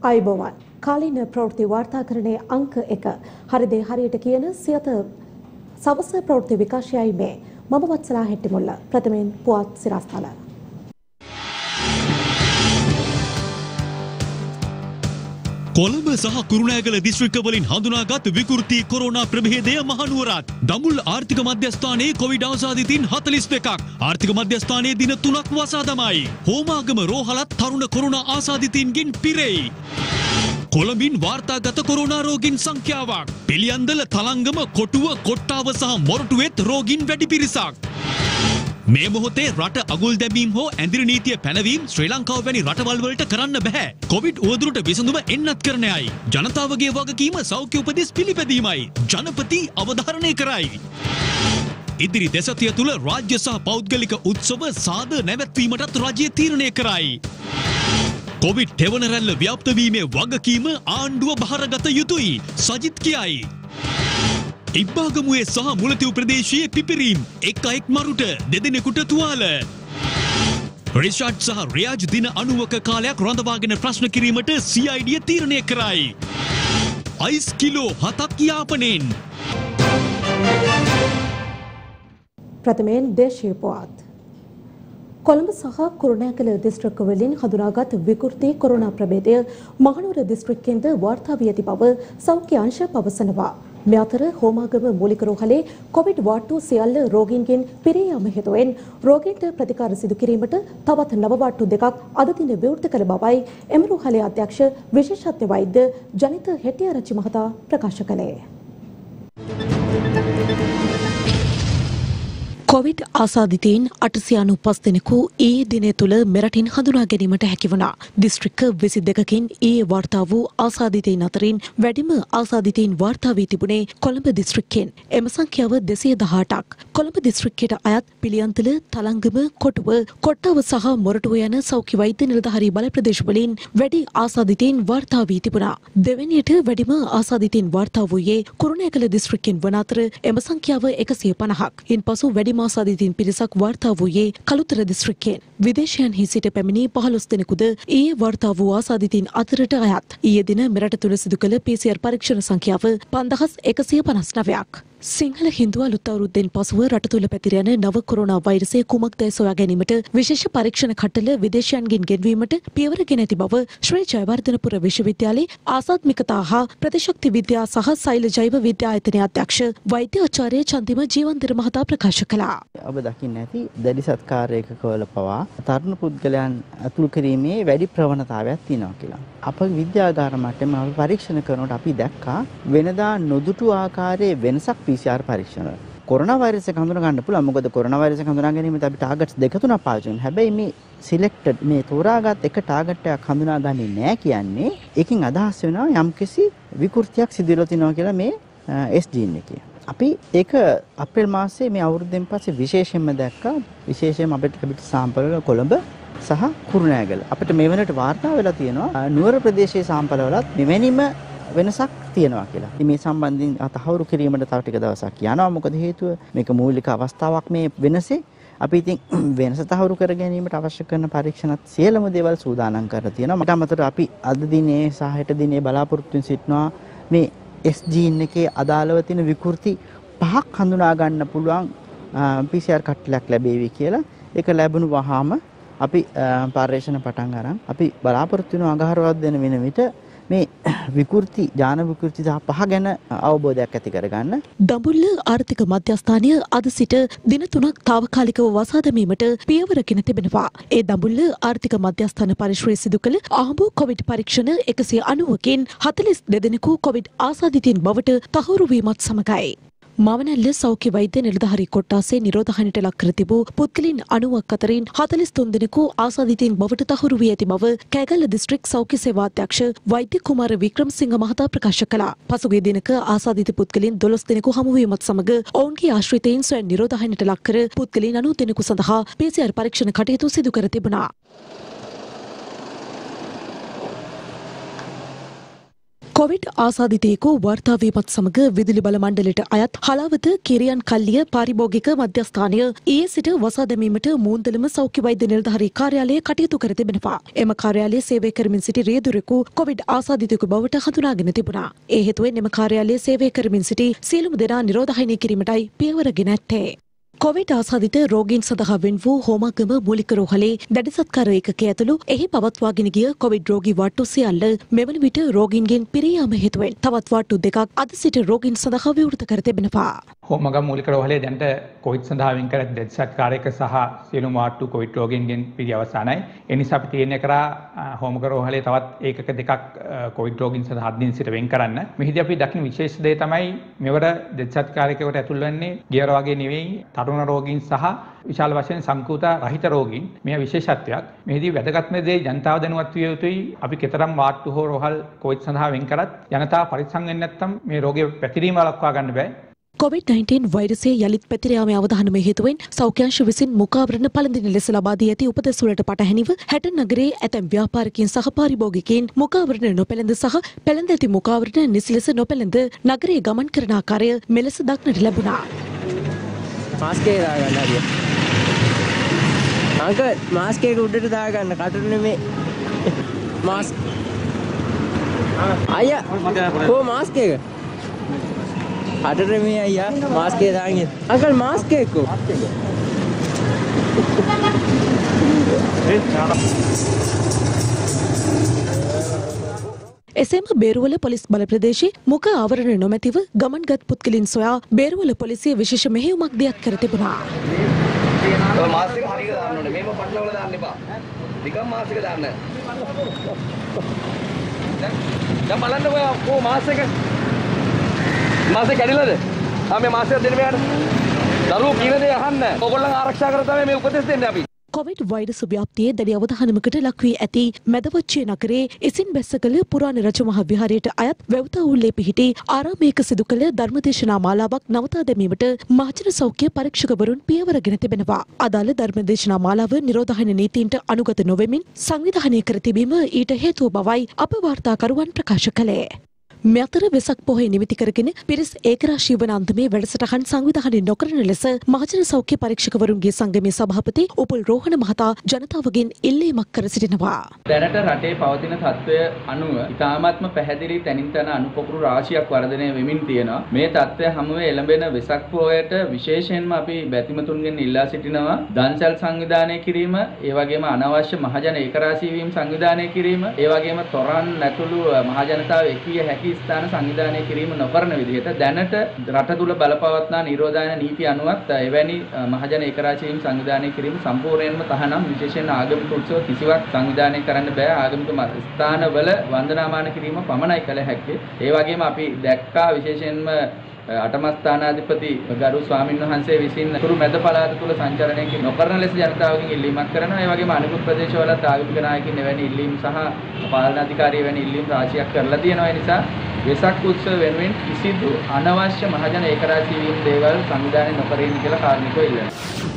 අයිබෝවන් කාලීන ප්‍රවෘත්ති වාර්තාකරණයේ අංක 1 හරිදේ හරියට කියන සියත සවස ප්‍රවෘත්ති විකාශයයි මේ මම වත්සලා හෙට්ටිමුල්ල ප්‍රථමයෙන් පුවත් සිරස්තල කොළඹ සහ කුරුණෑගල දිස්ත්‍රික්කවලින් හඳුනාගත් විකෘති කොරෝනා ප්‍රභේදය මහනුවරත් දඹුල් ආර්ථික මධ්‍යස්ථානයේ කොවිඩ් අවසාදිතින් 42ක් ආර්ථික මධ්‍යස්ථානයේ දින 3ක් වසා දමයි. හෝමාගම රෝහලත් තරුණ කොරෝනා ආසාදිතින්ගෙන් පිරෙයි. කොළඹින් වාර්තාගත කොරෝනා රෝගීන් සංඛ්‍යාවක් පිළියන්දල තලංගම කොටුව කොට්ටාව සහ මොරටුවෙත් රෝගීන් වැඩි පිරිසක්. මේ මොහොතේ රට අගුල් දැමීම් හෝ ඇඳිරි නීතිය පැනවීම ශ්‍රී ලංකාව වැනි රටවල් වලට කරන්න බෑ. කොවිඩ් උවදුරට විසඳුම එන්නත් කරන්නයි. ජනතාවගේ වගකීම සෞඛ්‍ය උපදෙස් පිළිපැදීමයි. ජනපති අවධාරණය කරයි. ඉදිරි දෙසතිය තුළ රාජ්‍ය සහ පෞද්ගලික උත්සව සාද නැවැත්වීමටත් රජය තීරණය කරයි. කොවිඩ් තෙවන රැල්ල ව්‍යාප්ත වීමේ වගකීම ආණ්ඩුව බහරගත යුතුයි. සජිත් කියයි. ඉබ්බාගමුවේ සහ මුලතිව් ප්‍රදේශයේ පිපිරීම් එක් අයෙක් මරුට දෙදෙනෙකුට තුවාල. රිෂාඩ් සහ රියාජ් දින 90ක කාලයක් රඳවාගෙන ප්‍රශ්න කිරීමට CID තීරණය කරයි. අයිස් කිලෝ 7ක් යාපනයෙන්. ප්‍රථමයෙන් දේශීය පුවත්. කොළඹ සහ කුරුණෑගල දිස්ත්‍රික්කවලින් හඳුනාගත් විකෘති කොරෝනා ප්‍රභේදය මහනුවර දිස්ත්‍රික්කයෙන්ද වාර්තා වී ඇති බව සෞඛ්‍ය අංශ පවසනවා. මේ අතර හෝමාගම මූලික රෝහලේ කොවිඩ් වාට්ටු සියල්ල රෝගීන්ගෙන් පිරී යාම හේතුවෙන් රෝගීන්ට ප්‍රතිකාර සිදු කිරීමට තවත් නව වාට්ටු දෙකක් අද දින විවෘත කළ බවයි එම රෝහලේ අධ්‍යක්ෂ විශේෂඥ වෛද්‍ය ජනිත හෙටිආරච්චි මහතා ප්‍රකාශ කළේ. කොවිඩ් ආසාදිතයින් 895 දෙනෙකු ඊයේ දිනය තුළ මෙරටින් හඳුනා ගැනීමට හැකි වුණා. දිස්ත්‍රික්ක 22කින් ඊයේ වාර්තා වූ ආසාදිතයින් අතරින් වැඩිම ආසාදිතයින් වාර්තා වී තිබුණේ කොළඹ දිස්ත්‍රික්කයෙන්. එම සංඛ්‍යාව 218ක්. කොළඹ දිස්ත්‍රික්කයට අයත් පිළියන්තල, තලංගම, කොටුව, කොට්ටාව සහ මොරටුව යන සෞඛ්‍ය වෛද්‍ය නිලධාරී බල ප්‍රදේශවලින් වැඩි ආසාදිතයින් වාර්තා වී තිබුණා. දෙවැනියට වැඩිම ආසාදිතයින් වාර්තා වූයේ කුරුණෑගල දිස්ත්‍රික්කයෙන් වන අතර එම සංඛ්‍යාව 150ක්. ඉන්පසු වැඩිම ආසාදිතයින් පිරිසක් වාර්තා වූයේ කළුතර දිස්ත්‍රික්කයෙන්. විදේශයන්හි සිට පැමිණි 15 දෙනෙකුද ඊයේ වාර්තා වූ ආසාදිතයින් අතරට අයත්. ඊයේ දින මෙරට තුළ සිදු කළ PCR පරීක්ෂණ සංඛ්‍යාව 5159ක්. සිංහල හින්දු අලුත් අවුරුද්දෙන් පසුව රට තුළ පැතිර යන නව කොරෝනා වෛරසය කුමක්දැයි සොයා ගැනීමට විශේෂ පරීක්ෂණ කට්ටල විදේශයන්ගෙන් ගෙන්වීමට පියවර ගෙන ඇති බව ශ්‍රී ජයවර්ධනපුර විශ්වවිද්‍යාලයේ ආසාත්මිකතා හා ප්‍රතිශක්ති විද්‍යා සහ සෛල ජෛව විද්‍යා ආයතනයේ අධ්‍යක්ෂ වෛද්‍ය ආචාර්ය චන්දිම ජීවන්දර මහතා ප්‍රකාශ කළා. ඔබ දකින්න ඇති දැඩි සත්කාර ඒකකවල පවා තරුණ පුද්ගලයන් අතුල් කිරීමේ වැඩි ප්‍රවණතාවයක් තියෙනවා කියලා. අප විද්‍යාගාර මට්ටමේ අපි පරීක්ෂණ කරනකොට අපි දැක්කා වෙනදා නොදුටු ආකාරයේ වෙනසක් PCR පරීක්ෂණ වල. කොරෝනා වෛරස් එක හඳුනා ගන්න පුළුවන්. මොකද කොරෝනා වෛරස් එක හඳුනා ගැනීමට අපි ටාගට්ස් දෙක තුනක් පාවිච්චි කරනවා. හැබැයි මේ සිලෙක්ටඩ් මේ තෝරාගත් එක ටාගට් එකක් හඳුනාගන්නේ නැහැ කියන්නේ ඒකෙන් අදහස් වෙනවා යම්කිසි විකෘතියක් සිදු වෙලා තිනවා කියලා මේ S ජීන් එකේ. අපි ඒක අප්‍රේල් මාසයේ මේ අවුරුද්දෙන් පස්සේ විශේෂයෙන්ම දැක්කා. විශේෂයෙන්ම අපිට සාම්පල් වල කොළඹ සහ කුරුණෑගල අපිට මේ වෙනට වාර්තා වෙලා තියෙනවා නුවර ප්‍රදේශයේ සාම්පල වලත් මෙවැනිම වෙනසක් තියෙනවා කියලා. ඉතින් මේ සම්බන්ධයෙන් තහවුරු කිරීමට තව ටික දවසක් යනවා. මොකද හේතුව මේක මූලික අවස්ථාවක් මේ වෙනසේ. අපි ඉතින් වෙනස තහවුරු කර ගැනීමට අවශ්‍ය කරන පරීක්ෂණත් සියලුම දේවල් සූදානම් කරලා තියෙනවා. මට අමතරව අපි අද දිනේ සහ හෙට දිනේ බලාපොරොත්තු වෙන සිටිනවා මේ S ජීන් එකේ අදාළව තියෙන විකෘති 5ක් හඳුනා ගන්න පුළුවන් PCR කට්ටලයක් ලැබෙවි කියලා. ඒක ලැබුණු වහාම අපි පරීක්ෂණ පටන් අරන් අපි බලාපොරොත්තු වෙන අඟහරුවක් දෙන වෙන විට මේ විකෘති ඥාන විකෘති 5 ගැන අවබෝධයක් ඇති කරගන්න. දඹුල්ල ආර්ථික මධ්‍යස්ථානය අද සිට දින 3ක් తాවකාලිකව වසා දැමීමට පියවරගෙන තිබෙනවා. ඒ දඹුල්ල ආර්ථික මධ්‍යස්ථාන පරිශ්‍රයේ සිදු කළ ආඹු කොවිඩ් පරීක්ෂණ 190කින් 42 දෙනෙකු කොවිඩ් ආසාදිතයින් බවට තහවුරු වීමත් සමගයි. මවනැල්ල සෞඛ්‍ය වෛද්‍ය නිලධාරී කොට්ටාසේ නිරෝධහනයට ලක් කර තිබූ පුද්ගලයන් 90ක් අතරින් 43 දෙනෙකු ආසාදිතයින් බවට තහවුරු වී ඇති බව කෑගල්ල දිස්ත්‍රික් සෞඛ්‍ය සේවා අධ්‍යක්ෂ වෛද්‍ය කුමාර වික්‍රමසිංහ මහතා ප්‍රකාශ කළා. පසුගිය දිනක ආසාදිත පුද්ගලයන් 12 දෙනෙකු හමු වීමත් සමග ඔවුන්ගේ ආශ්‍රිතයින් ස්වයං නිරෝධහනයට ලක් කර පුද්ගලයන් 90 දෙනෙකු සඳහා PCR පරීක්ෂණ කටයුතු සිදු කර තිබුණා. කොවිඩ් ආසාදිතයෙකු වාර්තා වීමත් සමග විදුලි බල මණ්ඩලයට අයත් හලාවත කිරියන් කල්ලිය පාරිභෝගික මධ්‍යස්ථානය ඊයේ සිට වසා දැමීමට මූන්දලම සෞඛ්‍ය වෛද්‍ය නිලධාරී කාර්යාලය කටයුතු කර තිබෙනවා. එම කාර්යාලයේ සේවය කරමින් සිටි රියදුරෙකු කොවිඩ් ආසාදිතයෙකු බවට හඳුනාගෙන තිබුණා. ඒ හේතුවෙන් එම කාර්යාලයේ සේවය කරමින් සිටි සියලුම දෙනා නිරෝධායනය කිරීමටයි පියවර ගෙන ඇත්තේ. කොවිඩ් ආසාදිත රෝගීන් සඳහා වෙන් වූ හෝමාගම මූලික රෝහලේ දැඩි සත්කාර ඒකකය ඇතුළු එහි පවත්වාගෙන ගිය කොවිඩ් රෝගී වාට්ටු සියල්ල මෙවන විට රෝගීන්ගෙන් පිරී යාම හේතුවෙන් තවත් වාට්ටු දෙකක් අද සිට රෝගීන් සඳහා විවෘත කර තිබෙනවා. හෝමාගම මූලික රෝහලේ දැනට කොවිඩ් සඳහා වෙන් කර දැඩි සත්කාර ඒක සහ සියලුම වාට්ටු කොවිඩ් රෝගීන්ගෙන් පිරී අවසానයි. ඒ නිසා අපි තීරණය කරා හෝමාගම රෝහලේ තවත් ඒකක දෙකක් කොවිඩ් රෝගීන් සඳහා අද දින සිට වෙන් කරන්න. මෙහිදී අපි දකින විශේෂ දේ තමයි මෙවර දැඩි සත්කාර ඒකකට ඇතුල් වෙන්නේ ගියර වගේ නෙවෙයි තරුණ රෝගීන් සහ විශාල වශයෙන් සංකූත රහිත රෝගීන්. මේ විශේෂත්වයක්. මෙහිදී වැදගත්ම දේ ජනතාව දැනුවත් විය යුතුයි. අපි කෙතරම් වාට්ටු හෝ රෝහල් කොවිඩ් සඳහා වෙන් කරත් ජනතාව පරිස්සම් වෙන්නේ නැත්නම් මේ රෝගය පැතිරීම වළක්වා ගන්න බෑ. COVID-19 වෛරසය යළිත් පැතිර යාමේ අවධානම හේතුවෙන් සෞඛ්‍යාංශ විසින් මුඛාවරණ පළඳින ලෙස ලබා දී ඇති උපදෙස් වලට පටහැනිව හැටන් නගරයේ ඇතැම් ව්‍යාපාරිකයන් සහ පාරිභෝගිකයන් මුඛාවරණ නොපැළඳ සහ පැළඳ ඇති මුඛාවරණ නිසි ලෙස නොපැළඳ නගරයේ ගමන් කරන ආකාරය මෙලෙස දක්නට ලැබුණා. මාස්ක් එක දාගන්න හරියට. අංකල් මාස්ක් එක උඩට දාගන්න කටට නෙමෙයි. මාස්ක්. අයියා කො මාස්ක් එක? කටට නෙමෙයි අයියා මාස්ක් එක දාගෙන. අංකල් මාස්ක් එක කො? එසේම බේරුවල පොලිස් බල ප්‍රදේශයේ මුඛ ආවරණ නොමැතිව ගමන්ගත් පුද්ගලයන් සොයා බේරුවල පොලිසිය විශේෂ මෙහෙයුමක් දියත් කර තිබුණා. මාස් එක හරියට දාන්න ඕනේ. මේව පටලවල දාන්න එපා. නිකන් මාස් එක දාන්න. දැන් බලන්න ඔය මාස් එක. මාස් එක කැඩිලාද? මේ මාස් එක දෙන්න මෙයාට. දරුවෝ කියන දේ අහන්න. ඔයගොල්ලන් ආරක්ෂා කර තමයි මේ උපදෙස් දෙන්නේ අපි. කොවිඩ් වෛරස් ව්‍යාප්තියේ දැඩි අවධානමකට ලක් වී ඇති මැදවච්චේ නගරේ ඉසින් බැස්සකල පුරාණ රජමහා විහාරයට අයත් වැව්තවුල්ලේ පිහිටි ආරාමයක සිදු කළ ධර්මදේශනා මාලාවක් නවතා දැමීමට මහජන සෞඛ්‍ය පරීක්ෂකවරුන් පියවරගෙන තිබෙනවා. අදාළ ධර්මදේශනා මාලාව නිරෝධායන නීතීන්ට අනුගත නොවෙමින් සංවිධානය කර තිබීම ඊට හේතුව බවයි අප වාර්තාකරුවන් ප්‍රකාශ කළේ. මෙතර වෙසක් පොහොය නිමිති කරගෙන පිරිස් ඒකරාශී වන අන්දමේ වැඩසටහන් සංවිධානය නොකරන ලෙස මහජන සෞඛ්‍ය පරීක්ෂකවරුන්ගේ සංගමේ සභාපති උපුල් රෝහණ මහතා ජනතාවගෙන් ඉල්ලීමක් කර සිටිනවා. දැනට රටේ පවතින තත්ත්වය අනුව ඉතාමත්ම පැහැදිලි තැනින් තැන අනුපොකුරු රාශියක් වර්ධනය වෙමින් තියෙනවා. මේ තත්ත්වය හමුවේ එළඹෙන වෙසක් පොහොයට විශේෂයෙන්ම අපි බැතිමතුන්ගෙන් ඉල්ලා සිටිනවා දන්සැල් සංවිධානය කිරීම, ඒ වගේම අනවශ්‍ය මහජන ඒකරාශී වීම සංවිධානය කිරීම, ඒ වගේම තොරන් ඇතුළු මහජනතාව එක්විය හැකි ස්ථාන සංවිධානය කිරීම නොකරන විදිහට දැනට රට තුල බලපවත්නා නිරෝධායන නීති අනුවත් එවැනි මහජන ඒකරාශී වීම සංවිධානය කිරීම සම්පූර්ණයෙන්ම තහනම්. විශේෂයෙන් ආගමික උත්සව කිසිවක් සංවිධානය කරන්න බෑ. ආගමික ස්ථානවල වන්දනාමාන කිරීම පමණයි කළ හැක්කේ. ඒ වගේම අපි දැක්කා විශේෂයෙන්ම අටම ස්ථානාධිපති ගරු ස්වාමින් වහන්සේ විසින් තුරු මැද පළාත තුල සංචරණය නොකරන ලෙස ජනතාවගෙන් ඉල්ලීමක් කරනවා. ඒ වගේම අනිකුත් ප්‍රදේශවලත් ආගමික නායකින් එවැනි ඉල්ලීම් සහ පාලනාධිකාරී එවැනි ඉල්ලීම් රාශියක් කරලා තියෙනවා. ඒ නිසා වෙසක් උත්සව වෙනුවෙන් කිසිදු අනවශ්‍ය මහජන ඒකරාශී වීම දේවල් සංවිධානය නොකරින්න කියලා කාරණිකව ඉල්ලනවා.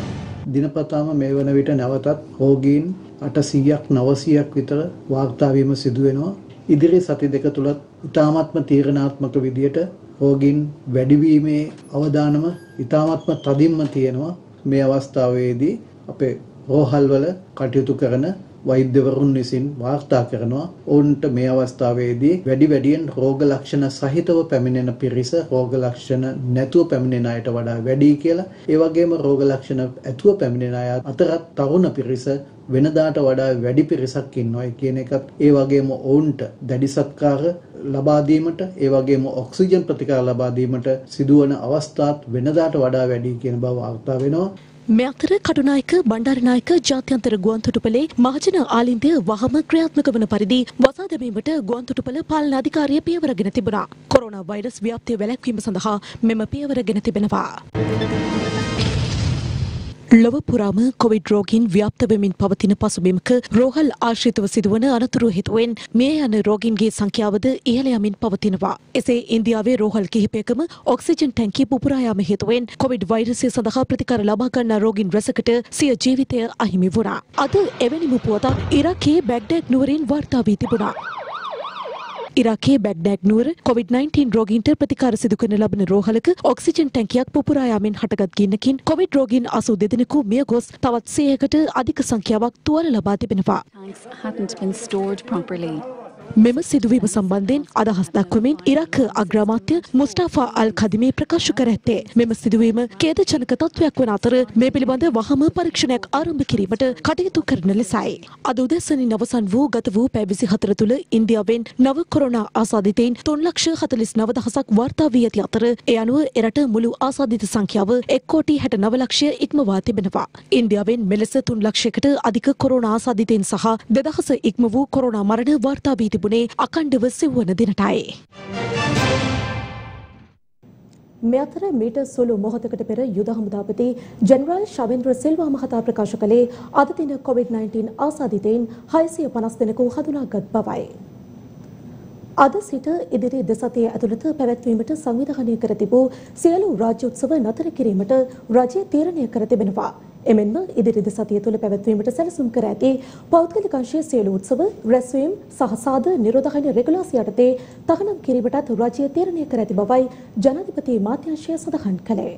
දිනපතාම මේ වන විට නැවතත් රෝගීන් 800ක් 900ක් විතර වාර්තා වීම සිදු වෙනවා. ඉදිරි සති දෙක තුලත් ඉතාමත්ම තීරණාත්මක විදියට රෝගීන් වැඩිවීමේ අවදානම ඉතාමත්ම තදින්ම තියෙනවා. මේ අවස්ථාවේදී අපේ රෝහල්වල කටයුතු කරන වෛද්‍යවරුන් විසින් වාර්තා කරනවා ඔවුන්ට මේ අවස්ථාවේදී වැඩියෙන් රෝග ලක්ෂණ සහිතව පැමිණෙන පිරිස රෝග ලක්ෂණ නැතුව පැමිණෙන අයට වඩා වැඩි කියලා. ඒ වගේම රෝග ලක්ෂණ ඇතුව පැමිණෙන අය අතරත් තරුණ පිරිස වෙනදාට වඩා වැඩි පිරිසක් ඉන්නවා කියන එකත් ඒ වගේම ඔවුන්ට දැඩි සත්කාර ලබා දීමට ඒ වගේම ඔක්සිජන් ප්‍රතිකාර ලබා දීමට සිදුවන අවස්ථාත් වෙනදාට වඩා වැඩි කියන බව වාර්තා වෙනවා. මේ අතර කටුනායක බණ්ඩාරනායක ජාත්‍යන්තර ගුවන්තොටුපළේ මහජන ආලින්දය වහම ක්‍රියාත්මක වන පරිදි වසා දැමීමට ගුවන්තොටුපළ පාලන අධිකාරිය පියවරගෙන තිබුණා. කොරෝනා වෛරස් ව්‍යාප්තිය වැළැක්වීම සඳහා මෙම පියවරගෙන තිබෙනවා. ලොව පුරාම කොවිඩ් රෝගීන් ව්‍යාප්ත වෙමින් පවතින පසුබිමක රෝහල් ආශ්‍රිතව සිදුවන අනතුරු හේතුවෙන් මිය යන රෝගීන්ගේ සංඛ්‍යාවද ඉහළ යමින් පවතිනවා. එසේ ඉන්දියාවේ රෝහල් කිහිපයකම ඔක්සිජන් ටැංකිය පුපුරා යාම හේතුවෙන් කොවිඩ් වෛරසය සඳහා ප්‍රතිකාර ලබා ගන්නා රෝගීන් රැසකට සිය ජීවිතය අහිමි වුණා. අද එවැනිම පුවතක් ඉරාකයේ බැග්ඩැඩ් නුවරින් වාර්තා වී තිබුණා. ඉරාකයේ බැග්ඩෑග් නුවර COVID-19 රෝගීන්ට ප්‍රතිකාර සිදු කරන ලබන රෝහලක ඔක්සිජන් ටැංකියක් පුපුරා යාමෙන් හටගත් ගින්නකින් කොවිඩ් රෝගීන් 82 දෙනෙකු මිය ගොස් තවත් 100කට අධික සංඛ්‍යාවක් තුවාල ලබා තිබෙනවා. මෙම සිදුවීම සම්බන්ධයෙන් අදහස් දක්වමින් ඉරාක අග්‍රාමාත්‍ය මුස්තාෆා අල් කදිමි ප්‍රකාශ කර ඇත්තේ මෙම සිදුවීම ඛේදජනක තත්වයක් වන අතර මේ පිළිබඳ වහම පරීක්ෂණයක් ආරම්භ කිරීමට කටයුතු කරන ලෙසයි. අද උදැසනින් අවසන් වූ ගත වූ පැය 24 තුළ ඉන්දියාවෙන් නව කොරෝනා ආසාදිතයින් 3,49,000ක් වාර්තා වී ඇති අතර ඒ අනුව එරට මුළු ආසාදිත සංඛ්‍යාව 1,69 ලක්ෂය ඉක්මවා තිබෙනවා. ඉන්දියාවෙන් මෙලෙස 3 ලක්ෂයකට අධික කොරෝනා ආසාදිතයින් සහ 2,000 ඉක්ම වූ කොරෝනා මරණ වාර්තා වී තිබුණේ අකණ්ඩව සිව්වන දිනටයි. මේ අතර මීට සුළු මොහොතකට පෙර යුද හමුදාපති ජෙනරල් ශවෙන්ද්‍ර සිල්වා මහතා ප්‍රකාශ කළේ අද දින COVID-19 ආසාදිතයින් 650 දෙනෙකු හඳුනාගත් බවයි. අද සිට ඉදිරි දෙසතිය ඇතුළත පැවැත්වීමට සංවිධානය කර තිබූ සියලු රාජ්‍ය උත්සව නතර කිරීමට රජය තීරණය කර තිබෙනවා. එමෙන්ම ඉදිරි දෙසතිය තුළ පැවැත්වීමට සැලසුම් කර ඇති පෞද්ගලික අංශයේ සියලු උත්සව රැස්වීම් සහ සාද නිරෝධායන රෙගුලාසි යටතේ තහනම් කිරීමටත් රජය තීරණය කර ඇති බවයි ජනාධිපති මාධ්‍යංශය සඳහන් කළේ.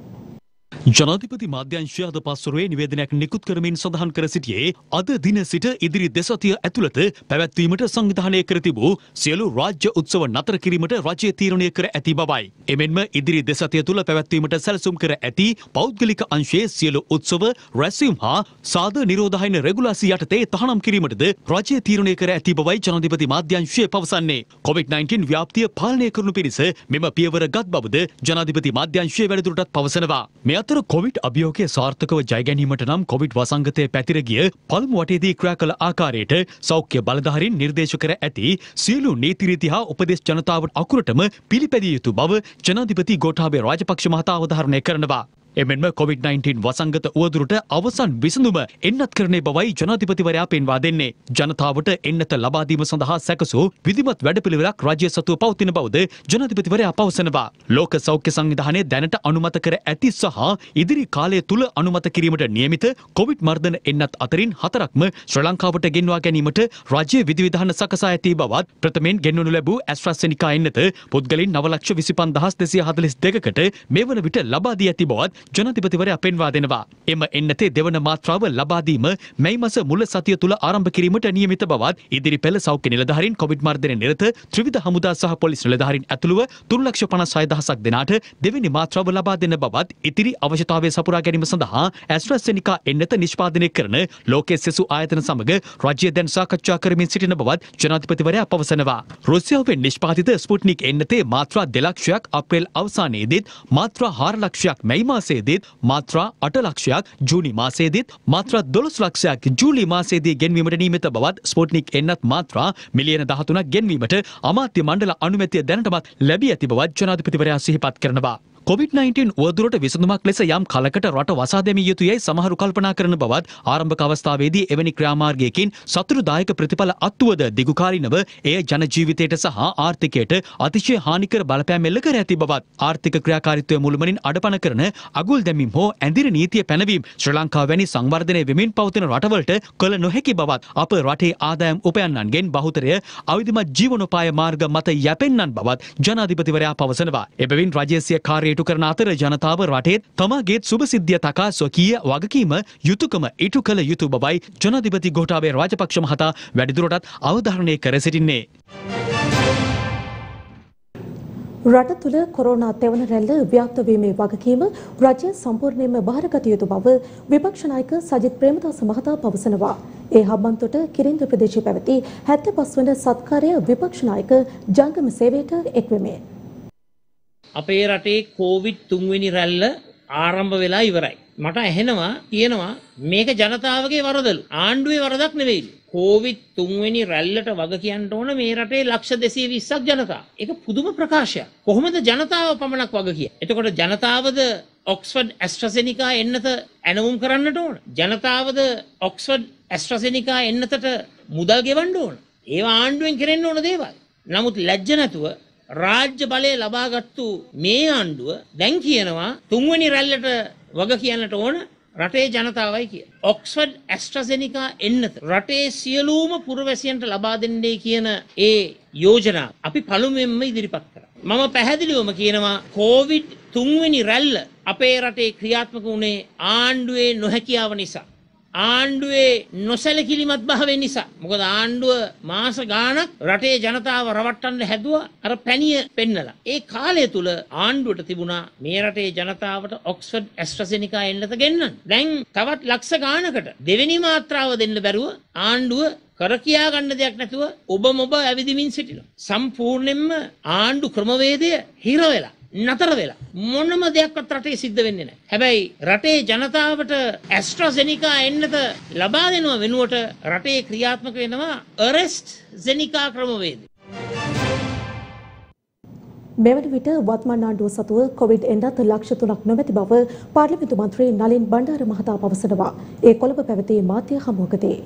ජනාධිපති මාධ්‍යංශය අද පස්වරුවේ නිවේදනයක් නිකුත් කරමින් සඳහන් කර සිටියේ අද දින සිට ඉදිරි දෙසතිය ඇතුළත පැවැත්වීමට සංවිධානය කර තිබූ සියලු රාජ්‍ය උත්සව නතර කිරීමට රජය තීරණය කර ඇති බවයි. එමෙන්ම ඉදිරි දෙසතිය තුළ පැවැත්වීමට සැලසුම් කර ඇති පෞද්ගලික අංශයේ සියලු උත්සව රැස්වීම් හා සාද නිරෝධායන රෙගුලාසි යටතේ තහනම් කිරීමටද රජය තීරණය කර ඇති බවයි ජනාධිපති මාධ්‍යංශය පවසන්නේ. COVID-19 ව්‍යාප්තිය පාලනය කරනු පිණිස මෙම පියවර ගත් බවද ජනාධිපති මාධ්‍යංශය වැඩිදුරටත් පවසනවා. මේ අතර කොවිඩ් අභියෝගය සාර්ථකව ජය ගැනීමට නම් කොවිඩ් වසංගතය පැතිර ගිය පළමු වටේදී ක්‍රියා කළ ආකාරයට සෞඛ්‍ය බලධාරීන් නිර්දේශ කර ඇති සියලු නීති රීති හා උපදෙස් ජනතාවට අකුරටම පිළිපැදිය යුතු බව ජනාධිපති ගෝඨාභය රාජපක්ෂ මහතා අවධාරණය කරනවා. එමෙන්ම COVID-19 වසංගත උවදුරට අවසන් විසඳුම එන්නත් කරන්නේ බවයි ජනාධිපතිවරයා පෙන්වා දෙන්නේ. ජනතාවට එන්නත ලබා දීම සඳහා සැකසූ විධිමත් වැඩපිළිවෙලක් රාජ්‍ය සතුව පවතින බවද ජනාධිපතිවරයා පවසනවා. ලෝක සෞඛ්‍ය සංවිධානය දැනට අනුමත කර ඇති සහ ඉදිරි කාලය තුල අනුමත කිරීමට නියමිත COVID මර්ධන එන්නත් අතරින් 4ක්ම ශ්‍රී ලංකාවට ගෙන්වා ගැනීමට රාජ්‍ය විධිවිධාන සකසා ඇති බවත් ප්‍රථමයෙන් ගෙන්වනු ලැබූ AstraZeneca එන්නත පුද්ගලයන් 9,25,022කට මේ වන විට ලබා දී ඇති බවත් ජනාධිපතිවරයා පෙන්වා දෙනවා. එම එන්නතේ දෙවන මාත්‍රාව ලබා දීම මැයි මාස මුල සතිය තුල ආරම්භ කිරීමට නියමිත බවත් ඉදිරි පෙළ සෞඛ්‍ය නිලධාරීන් කොවිඩ් මර්ධනයේ නිරත ත්‍රිවිධ හමුදා සහ පොලිස් නිලධාරීන් ඇතුළුව 3,56,000ක් දෙනාට දෙවෙනි මාත්‍රාව ලබා දෙන බවත් ඉතිරි අවශ්‍යතාවය සපුරා ගැනීම සඳහා AstraZeneca එන්නත නිෂ්පාදනය කරන ලෝකයේ සෙසු ආයතන සමග රාජ්‍ය දැන් සාකච්ඡා කරමින් සිටින බවත් ජනාධිපතිවරයා පවසනවා. රුසියාවෙන් නිෂ්පාදිත ස්පුට්නික් එන්නතේ මාත්‍රා 2 ලක්ෂයක් අප්‍රේල් අවසානයේදීත් මාත්‍රා 4 ලක්ෂයක් මැයි මාසයේ මාත්‍රා 8 ලක්ෂයක් ජූනි මාසයේදීත් මාත්‍රා 12 ලක්ෂයක් ජූලි මාසයේදී ගෙන්වීමට නියමිත බවත් ස්පුට්නික් එන්නත් මාත්‍රා මිලියන 13ක් ගෙන්වීමට අමාත්‍ය මණ්ඩල අනුමැතිය දැනටමත් ලැබී ඇති බවත් ජනාධිපතිවරයා සිහිපත් කරනවා. COVID-19 උවදුරට විසඳුමක් ලෙස යම් කලකට රට වසා දැමිය යුතුයයි සමහරු කල්පනා කරන බවත් ආරම්භක අවස්ථාවේදී එවැනි ක්‍රියාමාර්ගයකින් සතුරුදායක ප්‍රතිඵල අත්වුවද දිගුකාලීනව එය ජන ජීවිතයට සහ ආර්ථිකයට අතිශය හානිකර බලපෑම් එල්ල කර ඇති බවත් ආර්ථික ක්‍රියාකාරීත්වය මුළුමනින් අඩපණ කරන අගුල් දැමීම් හෝ ඇඳිරි නීතිය පැනවීම ශ්‍රී ලංකාව වැනි සංවර්ධනය වෙමින් පවතින රටවලට කළ නොහැකි බවත් අප රටේ ආදායම් උපයන්නන්ගෙන් බහුතරය අවිධිමත් ජීවනෝපාය මාර්ග මත යැපෙන්නන් බවත් ජනාධිපතිවරයා පවසනවා. එබැවින් රජයේ කාර්යයට කරන අතර ජනතාව රටේ තමාගේ සුභසිද්ධිය තකා ස්වකීය වගකීම යුතුයකම ඉටු කළ යුතු බවයි ජනාධිපති ගෝඨාභය රාජපක්ෂ මහතා වැඩිදුරටත් අවධාරණය කර සිටින්නේ. රට තුළ කොරෝනා තෙවන රැල්ල ව්‍යාප්ත වීමේ වගකීම රජය සම්පූර්ණයෙන්ම බාරගත යුතු බව විපක්ෂ නායක සජිත් ප්‍රේමදාස මහතා පවසනවා. ඒ හම්බන්තොට කිරින්ද ප්‍රදේශයේ පැවති 75 වන සත්කාරය විපක්ෂ නායක ජංගම සේවයට එක්වෙමින් අපේ රටේ කොවිඩ් 3 වෙනි රැල්ල ආරම්භ වෙලා ඉවරයි. මට ඇහෙනවා කියනවා මේක ජනතාවගේ වරදලු. ආණ්ඩුවේ වරදක් නෙවෙයිලු. කොවිඩ් 3 වෙනි රැල්ලට වග කියන්න ඕන මේ රටේ ලක්ෂ 220ක් ජනතාව. ඒක පුදුම ප්‍රකාශයක්. කොහොමද ජනතාව පමණක් වග කිය? එතකොට ජනතාවද ඔක්ස්ෆර්ඩ් ඇස්ට්‍රාසෙනිකා එන්නත ඇනවුම් කරන්නට ඕන. ජනතාවද ඔක්ස්ෆර්ඩ් ඇස්ට්‍රාසෙනිකා එන්නතට මුදල් ගෙවන්න ඕන. ඒවා ආණ්ඩුවෙන් කරෙන්න ඕන දේවල්. නමුත් ලැජ්ජ නැතුව රාජ්‍ය බලය ලබාගත්තු මේ ආණ්ඩුව දැන් කියනවා 3 වෙනි රැල්ලට වග කියන්නට ඕන රටේ ජනතාවයි කිය. ඔක්ස්ෆර්ඩ් ඇස්ට්‍රාසෙනිකා එන්නත රටේ සියලුම පුරවැසියන්ට ලබා දෙන්නේ කියන ඒ යෝජනාව අපි පළමුවෙන්ම ඉදිරිපත් කරා. මම පැහැදිලිවම කියනවා කොවිඩ් 3 වෙනි රැල්ල අපේ රටේ ක්‍රියාත්මක වුණේ ආණ්ඩුවේ නොහැකියාව නිසා. ආණ්ඩුවේ නොසැලකිලිමත් භාවය නිසා. මොකද ආණ්ඩුව මාස ගාණක් රටේ ජනතාව රවට්ටන්න හැදුවා අර පැණිය පෙන්නලා. ඒ කාලය තුල ආණ්ඩුවට තිබුණා මේ රටේ ජනතාවට ඔක්ස්ෆර්ඩ් ඇස්ට්‍රාසෙනිකා එන්නත ගෙන්නන්න. දැන් තවත් ලක්ෂ ගාණකට දෙවෙනි මාත්‍රාව දෙන්න බැරුව ආණ්ඩුව කර කියා ගන්න දෙයක් නැතුව ඔබ මොබ ඇවිදිමින් සිටිනවා. සම්පූර්ණයෙන්ම ආණ්ඩු ක්‍රමවේදය හිර වෙලා නතර වෙලා මොනම දෙයක්වත් රටේ සිද්ධ වෙන්නේ නැහැ. හැබැයි රටේ ජනතාවට ඇස්ට්‍රාසෙනිකා එන්නත ලබා දෙනව වෙනුවට රටේ ක්‍රියාත්මක වෙනවා අරෙස්ට් සෙනිකා ක්‍රමවේදය. මෙවන විට වත්මන් ආණ්ඩුව සතුව කොවිඩ් එන්නත් ලක්ෂ 3ක් නොමැති බව පාර්ලිමේන්තු මන්ත්‍රී නලින් බණ්ඩාර මහතා පවසනවා. ඒ කොළඹ පැවති මාධ්‍ය හමුවකදී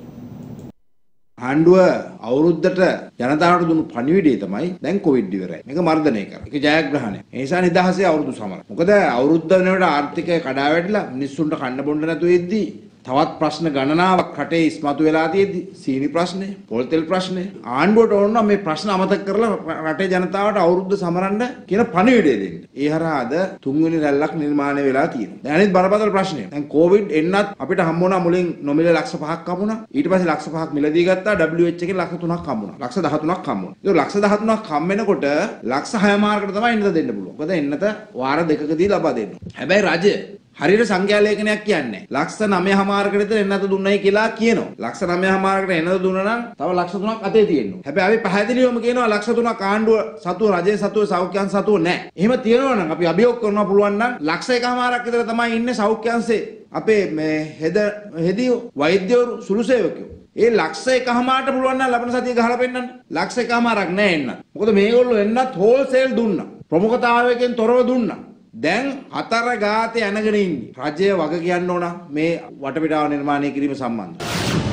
ආණ්ඩුව අවුරුද්දට ජනතාවට දුන්නු පණිවිඩය තමයි දැන් කොවිඩ් ඉවරයි. මේක මර්ධනය කරා. ඒක ජයග්‍රහණයක්. ඒ නිසා නිදහසේ අවුරුදු සමරන. මොකද අවුරුද්ද වෙනකොට ආර්ථිකය කඩා වැටිලා මිනිස්සුන්ට කන්න බොන්න නැතුව ඉද්දී තවත් ප්‍රශ්න ගණනාවක් රටේ ඉස්මතු වෙලා තියෙද්දි සීනි ප්‍රශ්නේ, පොල් තෙල් ප්‍රශ්නේ ආණ්ඩුවට ඕන නම් මේ ප්‍රශ්න අමතක කරලා රටේ ජනතාවට අවුරුද්ද සමරන්න කියන පණිවිඩය දෙන්න. ඒ හරහාද 3 වෙනි රැල්ලක් නිර්මාණය වෙලා තියෙනවා. දැන් අනිත් බරපතල ප්‍රශ්නේ. දැන් කොවිඩ් එන්නත් අපිට හම්බ වුණා මුලින් නොමිල ලක්ෂ 5ක් හම්බුණා. ඊට පස්සේ ලක්ෂ 5ක් මිලදී ගත්තා. WH එකෙන් ලක්ෂ 3ක් හම්බුණා. ලක්ෂ 13ක් හම්බුණා. ඒක ලක්ෂ 13ක් හම් වෙනකොට ලක්ෂ 6 මාර්කට තමයි එන්නත දෙන්න පුළුවන්. මොකද එන්නත වාර දෙකකදී ලබා දෙන්න. හැබැයි රජය හරියට සංඛ්‍යා ලේඛනයක් කියන්නේ ලක්ෂ 9මාරකට විතර එන්නත දුන්නයි කියලා කියනවා. ලක්ෂ 9මාරකට එන්නත දුන්නා නම් තව ලක්ෂ 3ක් අතේ තියෙනවා. හැබැයි අපි පැහැදිලිවම කියනවා ලක්ෂ 3ක් ආණ්ඩුව සතුව රජයේ සතුව සෞඛ්‍යංශ සතුව නැහැ. එහෙම තියෙනවා නම් අපි අභියෝග කරනවා පුළුවන් නම් ලක්ෂ 1මාරක් විතර තමයි ඉන්නේ සෞඛ්‍යංශේ අපේ මේ හෙදී වෛද්‍යවරු සුළු සේවකයෝ. ඒ ලක්ෂ 1මාරට පුළුවන් නම් ලබන සතිය ගහලා පෙන්නන්න. ලක්ෂ 1මාරක් නැහැ එන්න. මොකද මේගොල්ලෝ එන්නත් හෝල්සේල් දුන්නා. ප්‍රමුඛතාවයකින් තොරව දුන්නා. දැන් හතර ගාතේ යනගෙන ඉන්නේ. රජය වග කියන්න ඕන මේ වටපිටාව නිර්මාණය කිරීම සම්බන්ධව.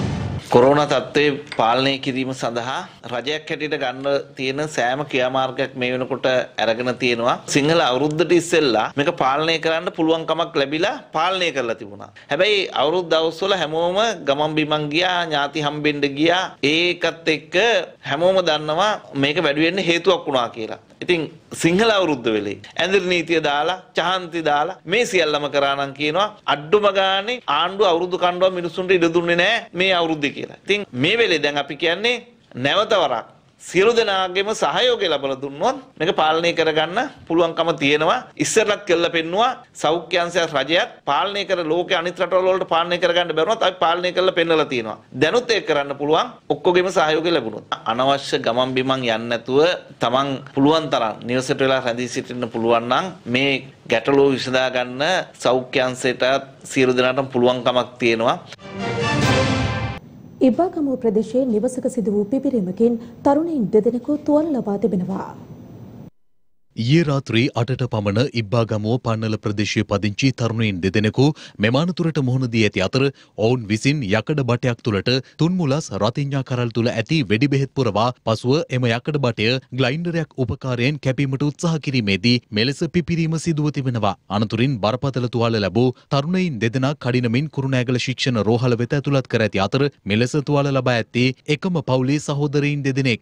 කොරෝනා තත්ත්වයේ පාලනය කිරීම සඳහා රජයක් හැටියට ගන්න තියෙන සෑම ක්‍රියාමාර්ගයක් මේ වෙනකොට අරගෙන තියෙනවා. සිංහල අවුරුද්දට ඉස්සෙල්ලා මේක පාලනය කරන්න පුළුවන් කමක් ලැබිලා පාලනය කරලා තිබුණා. හැබැයි අවුරුදු දවස්වල හැමෝම ගමන් බිමන් ගියා, ඥාති හම්බෙන්න ගියා. ඒකත් එක්ක හැමෝම දන්නවා මේක වැඩි වෙන්න හේතුවක් වුණා කියලා. ඉතින් සිංහල අවුරුද්ද වෙලේ ඇඳිරි නීතිය දාලා චහන්ති දාලා මේ සියල්ලම කරා නම් කියනවා අඩුම ගානේ ආණ්ඩුව අවුරුදු කණ්ඩුව මිනිසුන්ට ඉඩ දුන්නේ නැහැ මේ අවුරුද්දේ කියලා. ඉතින් මේ වෙලේ දැන් අපි කියන්නේ නැවත වරක් සියලු දෙනාගේම සහයෝගය ලැබලා දුන්නොත් මේක පාලනය කරගන්න පුළුවන්කම තියෙනවා. ඉස්සරලත් කෙල්ල පෙන්නවා සෞඛ්‍ය අංශයක් රජයක් පාලනය කර ලෝකේ අනිත් රටවල් වලට පාලනය කරගන්න බැරුණත් අපි පාලනය කරලා පෙන්නලා තියෙනවා. දැනුත් ඒක කරන්න පුළුවන් ඔක්කොගේම සහයෝගය ලැබුණොත්. අනවශ්‍ය ගමන් බිමන් යන්නේ නැතුව තමන් පුළුවන් තරම් නිවසට වෙලා රැඳී සිටින්න පුළුවන් නම් මේ ගැටලුව විසඳා ගන්න සෞඛ්‍ය අංශයට සියලු දෙනාටම පුළුවන්කමක් තියෙනවා. ඉබ්බාගමුව ප්‍රදේශයේ නිවසක සිදු වූ පිපිරීමකින් තරුණයින් දෙදෙනෙකු තුවාල ලබා තිබෙනවා. ඊයේ රාත්‍රී 8ට පමණ ඉබ්බාගමුව පන්නල ප්‍රදේශයේ පදිංචි තරුණයින් දෙදෙනෙකු මෙම අනතුරට මුහුණ දී ඇති අතර ඔවුන් විසින් යකඩ බටයක් තුළට තුන්මුලස් රතිඤ්ඤා කරල් තුළ ඇති වෙඩි බෙහෙත් පුරවා පසුව එම යකඩ බටය ග්ලයින්ඩරයක් උපකාරයෙන් කැපීමට උත්සාහ කිරීමේදී මෙලෙස පිපිරීම සිදුව තිබෙනවා. අනතුරින් බරපතල තුවාල ලැබූ තරුණයින් දෙදෙනා කඩිනමින් කුරුණෑගල ශික්ෂණ රෝහල වෙත ඇතුළත් කර ඇති අතර මෙලෙස තුවාල ලබා ඇත්තේ එකම පවුලේ සහෝදරයින් දෙදෙනෙක්.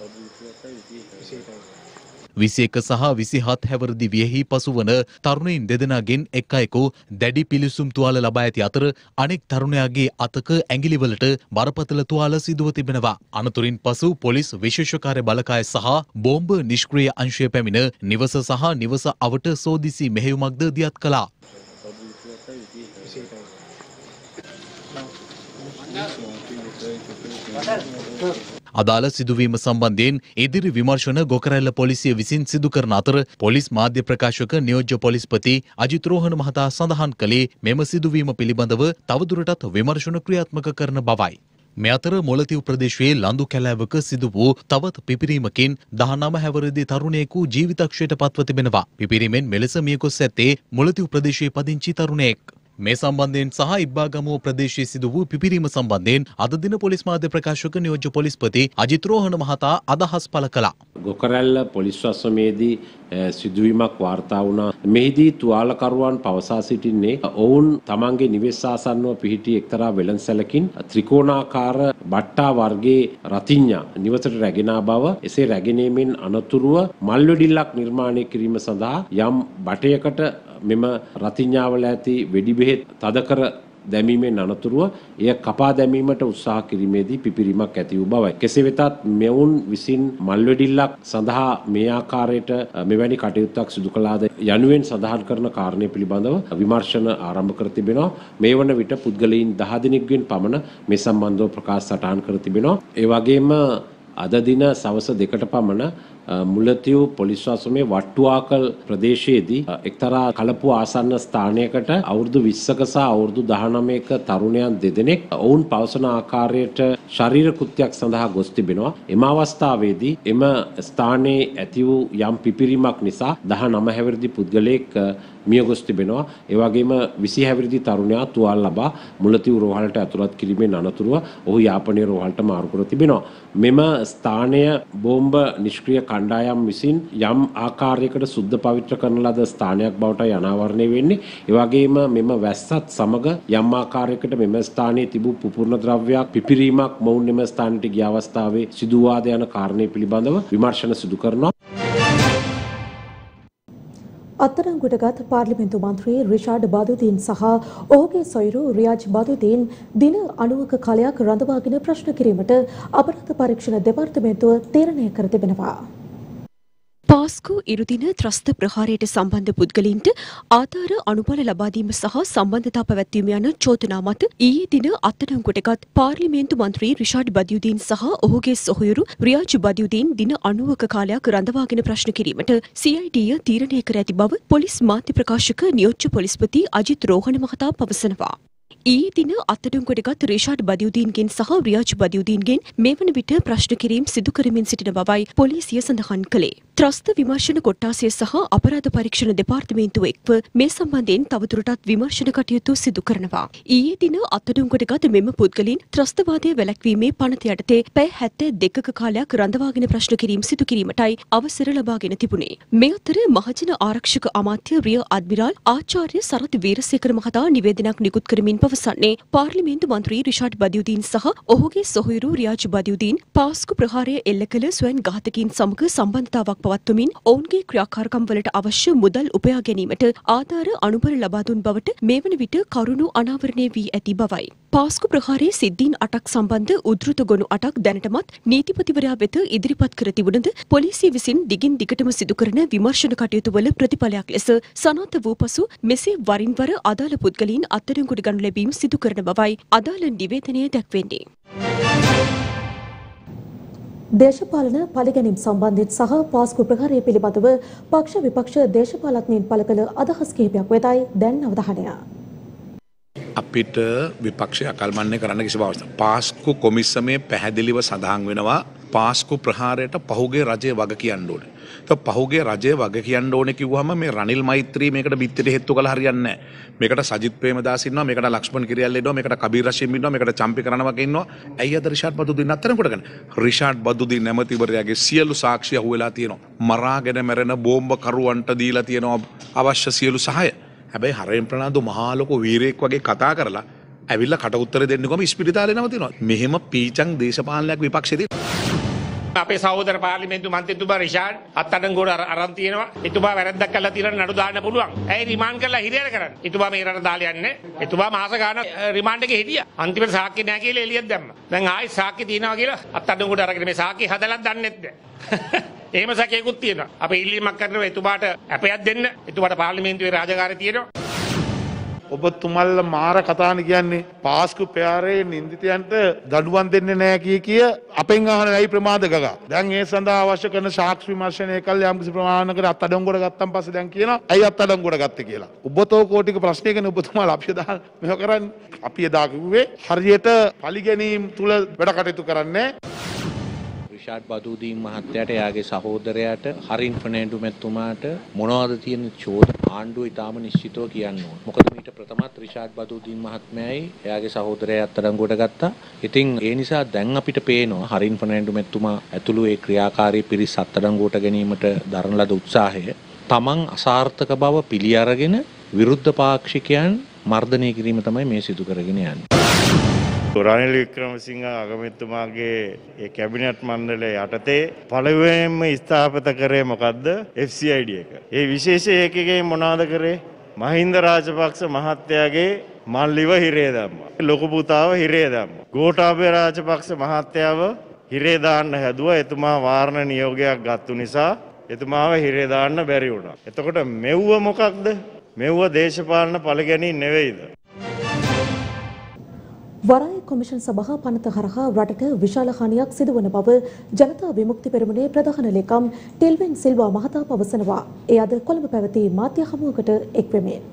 21 සහ 27 හැවිරිදි වියෙහි පසුවන තරුණයින් දෙදෙනාගෙන් එක් අයෙකු දැඩි පිලිසුම් තුවාල ලබා ඇති අතර අනෙක් තරුණයාගේ අතක ඇඟිලිවලට බරපතල තුවාල සිදුව තිබෙනවා. අනතුරින් පසු පොලිස් විශේෂ කාර්ය බලකාය සහ බෝම්බ නිෂ්ක්‍රීය අංශය පැමිණ නිවස සහ නිවස අවට සෝදිසි මෙහෙයුමක්ද දියත් කළා. අදාළ සිදුවීම සම්බන්ධයෙන් ඉදිරි විමර්ශන ගොකරැල්ල පොලිසිය විසින් සිදු කරන අතර පොලිස් මාධ්‍ය ප්‍රකාශක නියෝජ්‍ය පොලිස්පති අජිත් රෝහණ මහතා සඳහන් කළේ මෙම සිදුවීම පිළිබඳව තවදුරටත් විමර්ශන ක්‍රියාත්මක කරන බවයි. මේ අතර මොලතිව් ප්‍රදේශයේ ලඳු කැලෑවක සිදු වූ තවත් පිපිරීමකින් 19 හැවිරිදි තරුණයෙකු ජීවිතක්ෂයට පත්ව තිබෙනවා. පිපිරීමෙන් මෙලෙස මියගොස් ඇත්තේ මොලතිව් ප්‍රදේශයේ පදිංචි තරුණයෙක්. මේ සම්බන්ධයෙන් සහ ඉබ්බාගමුව ප්‍රදේශයේ සිදු වූ පිපිරීම සම්බන්ධයෙන් අද දින පොලිස් මාධ්‍ය ප්‍රකාශක නියෝජ්‍ය පොලිස්පති අජිත් රෝහණ මහතා අදහස් පළ කළා. ගොකරැල්ල පොලිස් වසමේදී සිදුවීමක් වාර්තා වුණා. මෙහිදී තුවාලකරුවන් පවසා සිටින්නේ ඔවුන් තමන්ගේ නිවෙස් ආසන්නව පිහිටි එක්තරා වෙළඳසැලකින් ත්‍රිකෝණාකාර බට්ටා වර්ගයේ රතිඤ්ඤා නිවසට රැගෙන බව, එසේ රැගෙනීමෙන් අනතුරුව මල්වැඩිල්ලක් නිර්මාණය කිරීම සඳහා යම් බටයකට මෙම රතිඤ්ඤාවල ඇති වෙඩි බෙහෙත් තද කර දැමීමෙන් අනතුරුව එය කපා දැමීමට උත්සාහ කිරීමේදී පිපිරීමක් ඇති වූ බවයි. කෙසේ වෙතත් මෙවුන් විසින් මල්වැඩිල්ලක් සඳහා මේ ආකාරයට මෙවැනි කටයුත්තක් සිදු කළාද යනුවෙන් සඳහන් කරන කාරණය පිළිබඳව විමර්ශන ආරම්භ කර තිබෙනවා. මේ වන විට පුද්ගලයන් 10 දෙනෙක්ගෙන් පමණ මේ සම්බන්ධව ප්‍රකාශ සටහන් කර තිබෙනවා. ඒ වගේම අද දින සවස 2ට පමණ මුලතිව් පොලිස් වසමේ වට්ටුවාකල් ප්‍රදේශයේදී එක්තරා කලපු ආසන්න ස්ථානයකට අවුරුදු 20ක සහ අවුරුදු 19ක තරුණයන් දෙදෙනෙක් ඔවුන් පවසන ආකාරයට ශරීර කෘත්‍යයක් සඳහා ගොස් තිබෙනවා. එම අවස්ථාවේදී එම ස්ථානයේ ඇති වූ යම් පිපිරීමක් නිසා 19 හැවිරිදි පුද්ගලයෙක් මිය ගොස් තිබෙනවා. ඒ වගේම 20 හැවිරිදි තරුණයා තුවාල ලබා මුලතිව් රෝහලට ඇතුළත් කිරීමෙන් අනතුරුව ඔහු යාපනයේ රෝහලට මාරු කර තිබෙනවා. මෙම ස්ථානය බෝම්බ නිෂ්ක්‍රීය කණ්ඩායම් විසින් යම් ආකාරයකට සුද්ධ පවිත්‍ර කරන ලද ස්ථානයක් බවට අනාවරණය වෙන්නේ. ඒ වගේම මෙම වැස්සත් සමග යම් ආකාරයකට මෙම ස්ථානයේ තිබූ පුපුරණ ද්‍රව්‍යයක් පිපිරීමක් මොවුන් මෙම ස්ථානයට ගිය අවස්ථාවේ සිදු වාද යන කාරණේ පිළිබඳව විමර්ශන සිදු කරනවා. අත්අඩංගුවටගත් පාර්ලිමේන්තු මන්ත්‍රී රිෂාඩ් බදුදීන් සහ ඔහුගේ සොයුරු රියාජ් බදුදීන් දින 90ක කාලයක් රඳවාගෙන ප්‍රශ්න කිරීමට අපරාධ පරීක්ෂණ දෙපාර්තමේන්තුව තීරණය කර තිබෙනවා. පාස්කු ඉරුදින ත්‍රස්ත ප්‍රහාරයට සම්බන්ධ පුද්ගලයින්ට ආධාර අනුබල ලබා දීම සහ සම්බන්ධතා පැවැත්වීම යන චෝදනා මත ඊයේ දින අත්අඩංගුවටගත් පාර්ලිමේන්තු මන්ත්‍රී රිෂාඩ් බදියුදීන් සහ ඔහුගේ සොහොයුරු රියාජ් බදියුදීන් දින 90ක කාලයක් රඳවාගෙන ප්‍රශ්න කිරීමට CID තීරණය කර ඇති බව පොලිස් මාධ්‍ය ප්‍රකාශක නියෝජ්‍ය පොලිස්පති අජිත් රෝහණ මහතා පවසනවා. ඊයේ දින අත්අඩංගුවටගත් රිෂාඩ් බදියුදීන්ගෙන් සහ රියාජ් බදියුදීන්ගෙන් මේ වන විට ප්‍රශ්න කිරීම සිදු කරමින් සිටින බවයි පොලිසිය සඳහන් කළේ. ත්‍රස්ත විමර්ශන කොට්ටාසය සහ අපරාධ පරීක්ෂණ දෙපාර්තමේන්තුව එක්ව මේ සම්බන්ධයෙන් තවදුරටත් විමර්ශන කටයුතු සිදු කරනවා. ඊයේ දින අත්අඩංගුවටගත් මෙම පුද්ගලයන් ත්‍රස්තවාදය වැළැක්වීමේ පනත යටතේ පැය 72ක කාලයක් රඳවාගෙන ප්‍රශ්න කිරීම සිදු කිරීමටයි අවසර ලබාගෙන තිබුණේ. මේ අතර මහජන ආරක්ෂක අමාත්‍ය රිය අඩ්මිරාල් ආචාර්ය සරත් වීරසේකර මහතා නිවේදනයක් නිකුත් කරමින් පවසන්නේ පාර්ලිමේන්තු මන්ත්‍රී රිෂාඩ් බදියුදීන් සහ ඔහුගේ සොහොයුරු රියාජ් බදියුදීන් පාස්කු ප්‍රහාරය එල්ල කළ ස්වයන් ඝාතකයින් සමග සම්බන්ධතාවක් පවත්වමින් ඔවුන්ගේ ක්‍රියාකාරකම් වලට අවශ්‍ය මුදල් උපයා ගැනීමට ආධාර අනුබල ලබා දුන් බවට මේ වන විට කරුණු අනාවරණය වී ඇති බවයි. පාස්කු ප්‍රහාරයේ සිද්ධීන් 8ක් සම්බන්ධ උද්ෘත ගොනු 8ක් දැනටමත් නීතිපතිවරයා වෙත ඉදිරිපත් කර තිබුණද පොලිසිය විසින් දිගින් දිගටම සිදු කරන විමර්ශන කටයුතු වල ප්‍රතිඵලයක් ලෙස සනාථ වූ පසු මෙසේ වරින් වර අදාළ පුද්ගලයන් අත්අඩංගුවට ගනු ලැබීම සිදු කරන බවයි අදාළ නිවේදනයේ දැක්වෙන්නේ. දේශපාලන පරිගැනීම් සම්බන්ධයෙන් සහ පාස්කු ප්‍රහාරය පිළිබඳව පක්ෂ විපක්ෂ දේශපාලඥයින් පළ කළ අදහස් කිහිපයක් වෙතයි දැන් අවධානය. අපිට විපක්ෂය අකල්මන්නේ කරන්න කිසිම අවස්ථාවක්. පාස්කු කොමිසමේ පැහැදිලිව සඳහන් වෙනවා පාස්කු ප්‍රහාරයට පහුගේ රජය වග කියන්න ඕනේ. ඒක පහුගේ රජය වග කියන්න ඕනේ කිව්වම මේ රනිල් මෛත්‍රී මේකට බිත්තර හේතු කළා හරියන්නේ නැහැ. මේකට සජිත් ප්‍රේමදාස ඉන්නවා, මේකට ලක්ෂ්මන් කිරියල් ඉන්නවා, මේකට කබීර් රෂීම් ඉන්නවා, මේකට චම්පි කරනවා ඉන්නවා. ඇයි අද රිෂාඩ් බදුදීන් අත්තරන් කොටගෙන? රිෂාඩ් බදුදීන් නැමැතිවරයාගේ සියලු සාක්ෂි අහුවෙලා තියෙනවා. මරාගෙන මැරෙන බෝම්බ කරුවන්ට දීලා තියෙනවා අවශ්‍ය සියලු සහාය. හැබැයි හරෙන් ප්‍රනාන්දු මහා ලොකු වීරයෙක් වගේ කතා කරලා ඇවිල්ලා කට උත්තර දෙන්නකොම ඉස්පිරිතාලේ නවතිනවා. මෙහෙම පීචං දේශපාලනයක් විපක්ෂයේදී අපේ සහෝදර පාර්ලිමේන්තු මන්ත්‍රීතුමා රිෂාඩ් අත්අඩංගුවට අරන් තියෙනවා. එතුමා වැරද්දක් කළා තියෙනවා නඩු දාන්න පුළුවන්. ඇයි රිමාන්ඩ් කරලා හිරියර කරන්නේ? එතුමා මේ රට දාලා යන්නේ. එතුමා මාස ගාණක් රිමාන්ඩ් එකේ හිටියා. අන්තිමට සාක්ෂි නැහැ කියලා එළියට දැම්මා. දැන් ආයෙ සාක්ෂි තියෙනවා කියලා අත්අඩංගුවට අරගෙන මේ සාක්ෂි හදලා දන්නෙත් නැහැ. එහෙම සැකයකුත් තියෙනවා. අපි ඉල්ලීමක් කරනවා එතුමාට අපයක් දෙන්න. එතුමාට පාර්ලිමේන්තුවේ රාජකාරිය තියෙනවා. ඔබතුමල්ල මාර කතාන කියන්නේ පාස්කු ප්‍රහාරයේ නින්දිතයන්ට දඩුවම් දෙන්නේ නැහැ කිය අපෙන් අහන ඇයි ප්‍රමාද ගගා. දැන් ඒ සඳහා අවශ්‍ය කරන සාක්ෂි විමර්ශනය කළ යම්කිසි ප්‍රමාණයකට අත්අඩංගුවට ගත්තන් පස්සේ දැන් කියනවා ඇයි අත්අඩංගුවට ගත්තේ කියලා. ඔබතෝ කෝටික ප්‍රශ්නයකනේ ඔබතුමාලා අපි දා මෙහෙ කරන්නේ. අපි එදා කිව්වේ හරියට පරිගැනීම් තුල වැඩ කටයුතු කරන්නේ. රිෂාඩ් බදුදීන් මහත්තයාට එයාගේ සහෝදරයාට හරින් ෆර්නෑන්ඩෝ මැතිතුමාට මොනවද තියෙන චෝදනා ආණ්ඩුව ඉතාම නිශ්චිතව කියන්න ඕන. මොකද මීට ප්‍රථමත් රිෂාඩ් බදුදීන් මහත්මයායි එයාගේ සහෝදරයා අත්අඩංගුවට ගත්තා. ඉතින් ඒ නිසා දැන් අපිට පේනවා හරින් ෆර්නැන්ඩෝ මැතිතුමා ඇතුළු ඒ ක්‍රියාකාරී පිරිස් අත්අඩංගුවට ගැනීමට දරන ලද උත්සාහය තමන් අසාර්ථක බව පිළි අරගෙන විරුද්ධ පාක්ෂිකයන් මර්ධනය කිරීම තමයි මේ සිදු කරගෙන යන්නේ. රනිල් වික්‍රමසිංහ අගමැතිතුමාගේ ඒ කැබිනට් මණ්ඩලය යටතේ පළවෙනිම ස්ථාපිත කරේ මොකද්ද? FCID එක. ඒ විශේෂ ඒකකේ මොනවාද කරේ? මහින්ද රාජපක්ෂ මහත්තයාගේ මල්ලිව හිරේ දැම්මා. ලොකු පුතාව හිරේ දැම්මා. ගෝඨාභය රාජපක්ෂ මහත්තයාව හිරේ දාන්න හැදුවා. එතුමා වාරණ නියෝගයක් ගත්තු නිසා එතුමාව හිරේ දාන්න බැරි වුණා. එතකොට මෙව්ව මොකක්ද? මෙව්ව දේශපාලන පළගැනීම් නෙවෙයිද? වරාය කොමිෂන් සභා පනත හරහා රටට විශාල හානියක් සිදුවන බව ජනතා විමුක්ති පෙරමුණේ ප්‍රධාන ලේකම් ටෙල්වින් සිල්වා මහතා පවසනවා. ඒ අද කොළඹ පැවති මාධ්‍ය හමුවකට එක් වෙමින්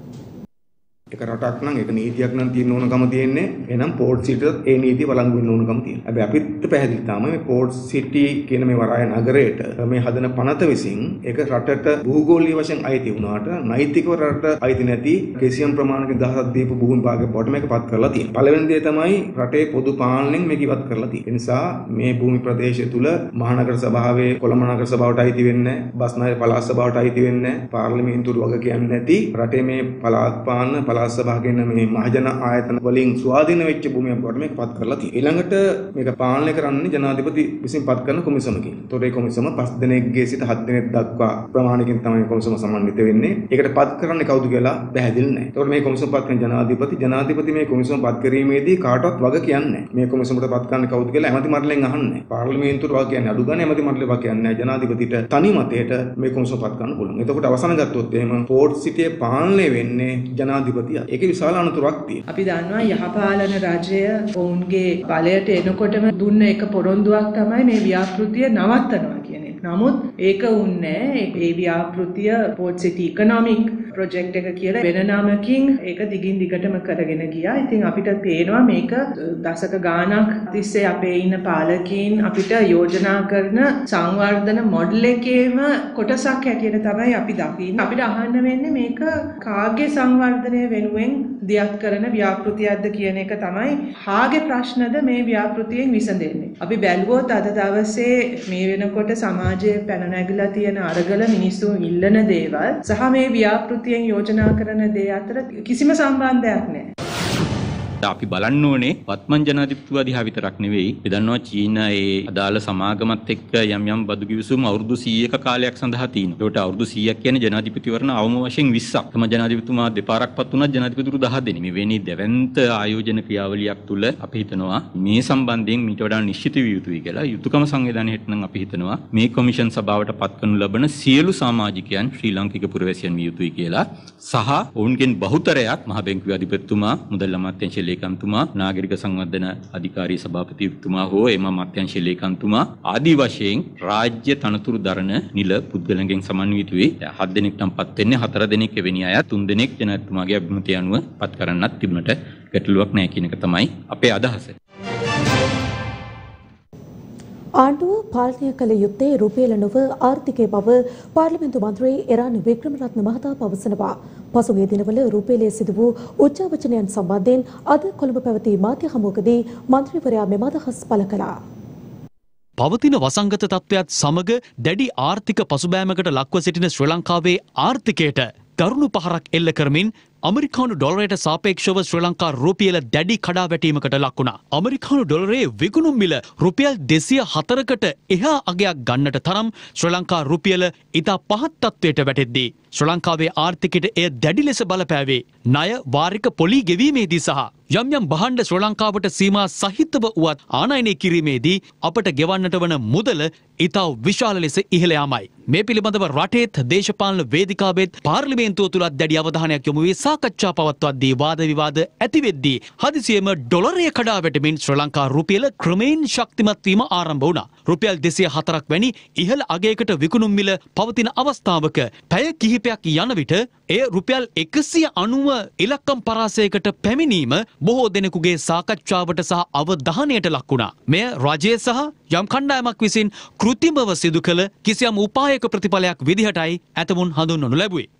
එක රටක් නම් එක නීතියක් නම් තියෙන්න ඕනකම තියෙන්නේ. එහෙනම් පෝර්ට් සිටිට ඒ නීතිය වළංගු වෙන්න ඕනකම තියෙනවා. හැබැයි අපිත් පැහැදිලි තමයි මේ පෝර්ට් සිටි කියන මේ වරාය නගරයට මේ හදන පනත විසින් ඒක රටට භූගෝලීය වශයෙන් අයිති වුණාට නෛතිකව රටට අයිති නැති කිසියම් ප්‍රමාණයක දහසක් දීපු භූමි භාගයක් බවට මේක පත් කරලා තියෙනවා. පළවෙනි දේ තමයි රටේ පොදු පාලනයෙන් මේක ඉවත් කරලා තියෙන්නේ. ඒ නිසා මේ භූමි ප්‍රදේශය තුල මහනගර සභාවේ කොළඹ නගර සභාවට අයිති වෙන්නේ නැහැ. බස්නාහිර පළාත් සභාවට අයිති වෙන්නේ නැහැ. පාර්ලිමේන්තුවට වග කියන්නේ නැති රටේ මේ පළාත් පාලන පළාත් සභාවකින් මේ මහජන ආයතන වලින් ස්වාධීන වෙච්ච භූමියක් බවට මේක පත් කරලා තියෙනවා. ඊළඟට මේක පාලනය කරන්නේ ජනාධිපති විසින් පත් කරන කොමිසමකින්. ඒතකොට මේ කොමිසම 5 දිනකගේ සිට 7 දිනක් දක්වා ප්‍රමාණයකින් තමයි කොමිසම සමන්විත වෙන්නේ. ඒකට පත් කරන්නේ කවුද කියලා පැහැදිලි නැහැ. ඒතකොට මේ කොමිසම පත් කරන ජනාධිපති මේ කොමිසම පත් කිරීමේදී කාටවත් වග කියන්නේ නැහැ. මේ කොමිසමට පත් කරන්නේ කවුද කියලා ඇමති මණ්ඩලයෙන් අහන්නේ. පාර්ලිමේන්තුවට වග කියන්නේ අඩු ගන්න ඇමති මණ්ඩලය වග කියන්නේ නැහැ. ජනාධිපතිට තනි මතයට මේ කොමිසම පත් කරන්න පුළුවන්. එතකොට අවසන් ගත්තොත් එහෙම පෝර්ට් සිටියේ පාලනය වෙන්නේ ජනාධිපතිය. ඒකේ විශාල අනතුරක් තියෙනවා. අපි දන්නවා යහපාලන රජය ඔවුන්ගේ බලයට එනකොටම දුන්න එක පොරොන්දුවක් තමයි මේ ව්‍යාපෘතිය නවත්තනවා කියන එක. නමුත් ඒක උන්නේ ඒ ව්‍යාපෘතිය පෝර්ට් සිටි ඉකොනොමික් ප්‍රොජෙක්ට් එක කියලා වෙන නමකින් ඒක දිගින් දිගටම කරගෙන ගියා. ඉතින් අපිට පේනවා මේක දශක ගාණක් තිස්සේ අපේ ඉන්න පාලකීන් අපිට යෝජනා කරන සංවර්ධන මොඩල් එකේම කොටසක් හැටියට තමයි අපි දකින්නේ. අපිට අහන්න වෙන්නේ මේක කාගේ සංවර්ධනය වෙනුවෙන් දියත් කරන ව්‍යාපෘතියක්ද කියන එක තමයි. හාගේ ප්‍රශ්නද මේ ව්‍යාපෘතියෙන් විසඳෙන්නේ. අපි බැලුවොත් අද දවසේ මේ වෙනකොට සමාජයේ පැන නැගිලා තියෙන අරගල මිනිස්සු ඉල්ලන දේවල් සහ මේ ව්‍යාපෘතියෙන් යෝජනා කරන දේ අතර කිසිම සම්බන්ධයක් නැහැ. අපි බලන්න ඕනේ වත්මන් ජනාධිපතිතුමා දිහා විතරක් නෙවෙයි. අපි දන්නවා චීන ඒ අදාළ සමාගමත් එක්ක යම් බදු කිවිසුම් අවුරුදු 100ක කාලයක් සඳහා තියෙනවා. ඒකට අවුරුදු 100ක් කියන්නේ ජනාධිපතිවරණ අවම වශයෙන් 20ක්. තම ජනාධිපතිතුමා දෙපාරක් පත් වුණා ජනාධිපතිතුරු 10 දෙනෙක්. මේ වෙන්නේ දැවැන්ත ආයෝජන ක්‍රියාවලියක් තුල අපි හිතනවා මේ සම්බන්ධයෙන් මීට වඩා නිශ්චිත විය යුතුයි කියලා. යුතුයකම සංවිධානයේ නම් අපි හිතනවා මේ කොමිෂන් සභාවට පත් කරනු ලබන සියලු සමාජිකයන් ශ්‍රී ලාංකික පුරවැසියන් විය යුතුයි කියලා. සහ ඔවුන්ගෙන් බහුතරයක් මහ බැංකුවේ අධිපතිතුමා මුදල් අමාත්‍යාංශ ලේකම්තුමා නාගරික සංවර්ධන අධිකාරී සභාපතිතුමා හෝ එම අමාත්‍යාංශ ලේකම්තුමා ආදී වශයෙන් රාජ්‍ය තනතුරු දරන නිල පුද්ගලයන්ගෙන් සමන්විත වේ. 7 දෙනෙක් නම් පත් වෙන්නේ 4 දෙනෙක් එවැනි අය 3 දෙනෙක් ජනාධිපතිතුමාගේ අභිමතය අනුව පත් කරන්නත් තිබුණට ගැටලුවක් නැහැ කියන එක තමයි අපේ අදහස. ආණ්ඩුව පාලනය කළ යුත්තේ රුපියල නොව ආර්ථිකය බව පාර්ලිමේන්තු මන්ත්‍රී එරානි වික්‍රමරත්න මහතා පවසනවා. පසුගිය දිනවල රුපියලේ සිදු වූ උච්චාවචනයන් සම්බන්ධයෙන් අද කොළඹ පැවති මාධ්‍ය හමුවකදී මන්ත්‍රීවරයා මෙම අදහස් පළ කළා. පවතින වසංගත තත්ත්වයක් සමග දැඩි ආර්ථික පසුබෑමකට ලක්ව සිටින ශ්‍රී ලංකාවේ ආර්ථිකයට දරුණු පහරක් එල්ල කරමින් අමරිකානු ඩොලරයට සාපේක්ෂව ශ්‍රී ලංකා රුපියල දැඩි කඩාවැටීමකට ලක් වුණා. අමරිකානු ඩොලරයේ විකුණුම් මිල රුපියල් 204කට එහා අගයක් ගන්නට තරම් ශ්‍රී ලංකා රුපියල ඉතා පහත් තත්ත්වයට වැටෙද්දී ශ්‍රී ලංකාවේ ආර්ථිකයට එය දැඩි ලෙස බලපෑවේ. ණය වාරික පොලි ගෙවීමේදී සහ යම් යම් භාණ්ඩ ශ්‍රී ලංකාවට සීමා සහිතව වුවත් ආනයනය කිරීමේදී අපට ගෙවන්නට වන මුදල ඉතා විශාල ලෙස ඉහළ යාමයි. මේ පිළිබඳව රටේත් දේශපාලන වේදිකාවෙත් පාර්ලිමේන්තුව තුලත් දැඩි අවධානයක් යොමු වී සාකච්ඡා පවත්වද්දී වාද විවාද ඇතිවෙද්දී හදිසියෙම ඩොලරය කඩා වැටෙමින් ශ්‍රී ලංකා රුපියල ක්‍රමයෙන් ශක්තිමත් වීම ආරම්භ වුණා. රුපියල් 204ක් වැනි ඉහළ අගයකට විකුණුම් මිල පවතින අවස්ථාවක පැය කිහිපයක් යන විට එය රුපියල් 190 ඉලක්කම් පරාසයකට පැමිණීම බොහෝ දෙනෙකුගේ සාකච්ඡාවට සහ අවධානයට ලක් වුණා. මෙය රජය සහ යම් කණ්ඩායමක් විසින් කෘත්‍රිමව සිදු කළ කිසියම් උපායක ප්‍රතිඵලයක් විදිහටයි ඇතමුන් හඳුන්වනු ලැබුවේ.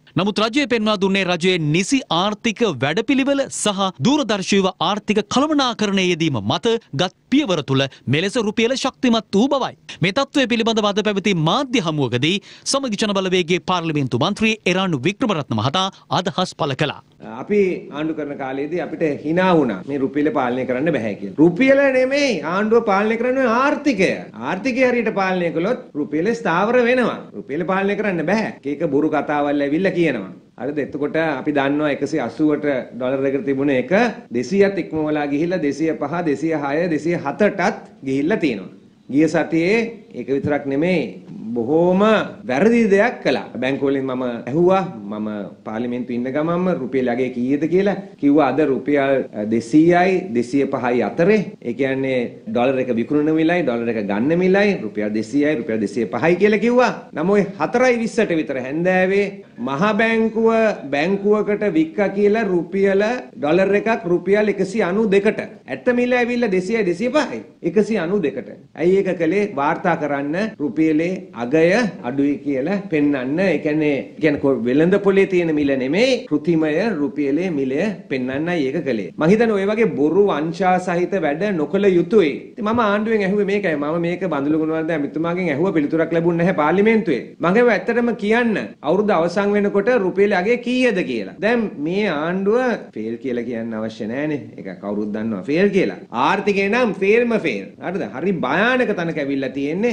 නමුත් රජය පෙන්වා දුන්නේ රජයේ නිසි ආර්ථික වැඩපිළිවෙල සහ දූරදර්ශීව ආර්ථික කළමනාකරණයේ යෙදීම මත ගත් පියවර තුළ මෙලෙස රුපියල ශක්තිමත් වූ බවයි. මේ තත්ත්වය පිළිබඳව අද පැවති මාධ්‍ය හමුවකදී සමගි ජන බලවේගයේ පාර්ලිමේන්තු මන්ත්‍රී එරාණු වික්‍රමරත්න මහතා අදහස් පළ කළා. අපි ආණ්ඩු කරන කාලේදී අපිට hina වුණා මේ රුපියල පාලනය කරන්න බෑ කියලා. රුපියල නෙමෙයි ආණ්ඩුව පාලනය කරන්නේ ආර්ථිකය. ආර්ථිකය හරියට පාලනය කළොත් රුපියල ස්ථාවර වෙනවා. රුපියල පාලනය කරන්න බෑ. ඒක බොරු කතාවල් ඇවිල්ලා කියනවා. හරිද? එතකොට අපි දන්නවා 180ට ඩොලර් එකට තිබුණ එක 200ත් ඉක්මවලා ගිහිල්ලා 205, 206, 207ටත් ගිහිල්ලා තියෙනවා. ගිය සතියේ ඒක විතරක් නෙමෙයි බොහෝම වැරදි දෙයක් කළා. බැංකුවලින් මම ඇහුවා මම පාර්ලිමේන්තුවේ ඉන්න ගමන්ම රුපියල් අගේ කීයද කියලා. කිව්වා අද රුපියල් 200යි 205යි අතරේ. ඒ කියන්නේ ඩොලර් එක විකුණන මිලයි ඩොලර් එක ගන්න මිලයි රුපියල් 200යි රුපියල් 205යි කියලා කිව්වා. නම් ওই 4:20ට විතර හැන්දෑවේ මහ බැංකුව බැංකුවකට වික්කා කියලා රුපියල ඩොලර් එකක් රුපියල් 192ට. ඇත්ත මිල ඇවිල්ලා 200යි 205යි 192ට. ඇයි ඒක කළේ? වාර්තා කරන්න රුපියලේ අගය අඩුයි කියලා පෙන්වන්න. ඒ කියන්නේ වෙළඳ පොලේ තියෙන මිල නෙමෙයි කෘතිමය රුපියලේ මිලය පෙන්වන්නයි ඒක කළේ. මම හිතන්නේ ඔය වගේ බොරු වංශා සහිත වැඩ නොකළ යුතුයි. ඉතින් මම ආණ්ඩුවෙන් ඇහුවේ මේකයි. මම මේක බඳුළු ගුණවර්ධන ඇමතුමාගෙන් ඇහුවා පිළිතුරක් ලැබුණ නැහැ පාර්ලිමේන්තුවේ. මම කිව්වා ඇත්තටම කියන්න අවුරුදු අවසන් වෙනකොට රුපියල අගේ කීයද කියලා. දැන් මේ ආණ්ඩුව ෆේල් කියලා කියන්න අවශ්‍ය නැහැනේ. ඒක කවුරුත් දන්නවා ෆේල් කියලා. ආර්ථිකේ නම් ෆේල්ම ෆේල්. හරිද? හරි භයානක තැනක ඇවිල්ලා තියෙන්නේ.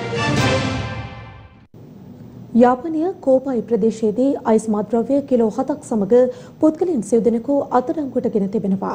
යාපනය කෝපයි ප්‍රදේශයේදී අයිස් මත්ද්‍රව්‍ය කිලෝ 7ක් සමග පුද්ගලයන් 9 දෙනෙකු අත්අඩංගුවට ගෙන තිබෙනවා.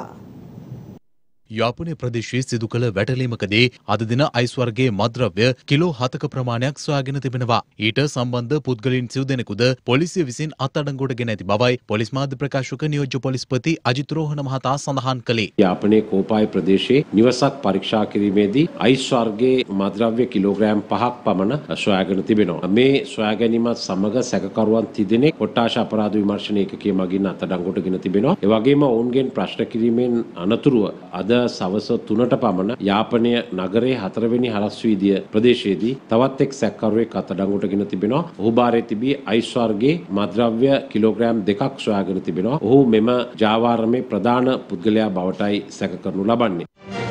යාපනය ප්‍රදේශයේ සිදු කළ වැටලීමකදී අද දින අයිස් වර්ගයේ මත්ද්‍රව්‍ය කිලෝ 7ක ප්‍රමාණයක් සොයාගෙන තිබෙනවා. ඊට සම්බන්ධ පුද්ගලයන් 9 දෙනෙකුද පොලිසිය විසින් අත්අඩංගුවට ගෙන ඇති බවයි පොලිස් මාධ්‍ය ප්‍රකාශක නියෝජ්‍ය පොලිස්පති අජිත් රෝහණ මහතා සඳහන් කළේ. යාපනයේ කෝපායි ප්‍රදේශයේ නිවසක් පරීක්ෂා කිරීමේදී අයිස් වර්ගයේ මත්ද්‍රව්‍ය කිලෝග්‍රෑම් 5ක් පමණ සොයාගෙන තිබෙනවා. මේ සොයා ගැනීමත් සමග සැකකරුවන් 30 දෙනෙක් කොට්ටාශ අපරාධ විමර්ශන ඒකකයේ මගින් අත්අඩංගුවට ගෙන තිබෙනවා. ඒ වගේම ඔවුන්ගෙන් ප්‍රශ්න කිරීමෙන් අනතුරුව අද සවස 3ට පමණ යාපනය නගරයේ 4 වෙනි හරස් වීදිය ප්‍රදේශයේදී තවත් එක් සැකකරුවෙක් අත්අඩංගුවට ගෙන තිබෙනවා. ඔහු බාරයේ තිබී අයිස් වර්ගයේ මත්ද්‍රව්‍ය කිලෝග්‍රෑම් 2ක් සොයාගෙන තිබෙනවා. ඔහු මෙම ජාවාරමේ ප්‍රධාන පුද්ගලයා බවටයි සැක කරනු ලබන්නේ.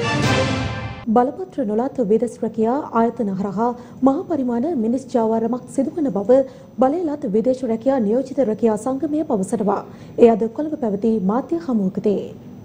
බලපත්‍ර නොලත් විදේශ රැකියා ආයතන හරහා මහා පරිමාණ මිනිස් ජාවාරමක් සිදුවන බව බලයලත් විදේශ රැකියා නියෝජිත රැකියා සංගමය පවසනවා. එය අද කොළඹ පැවති මාධ්‍ය හමුවකදී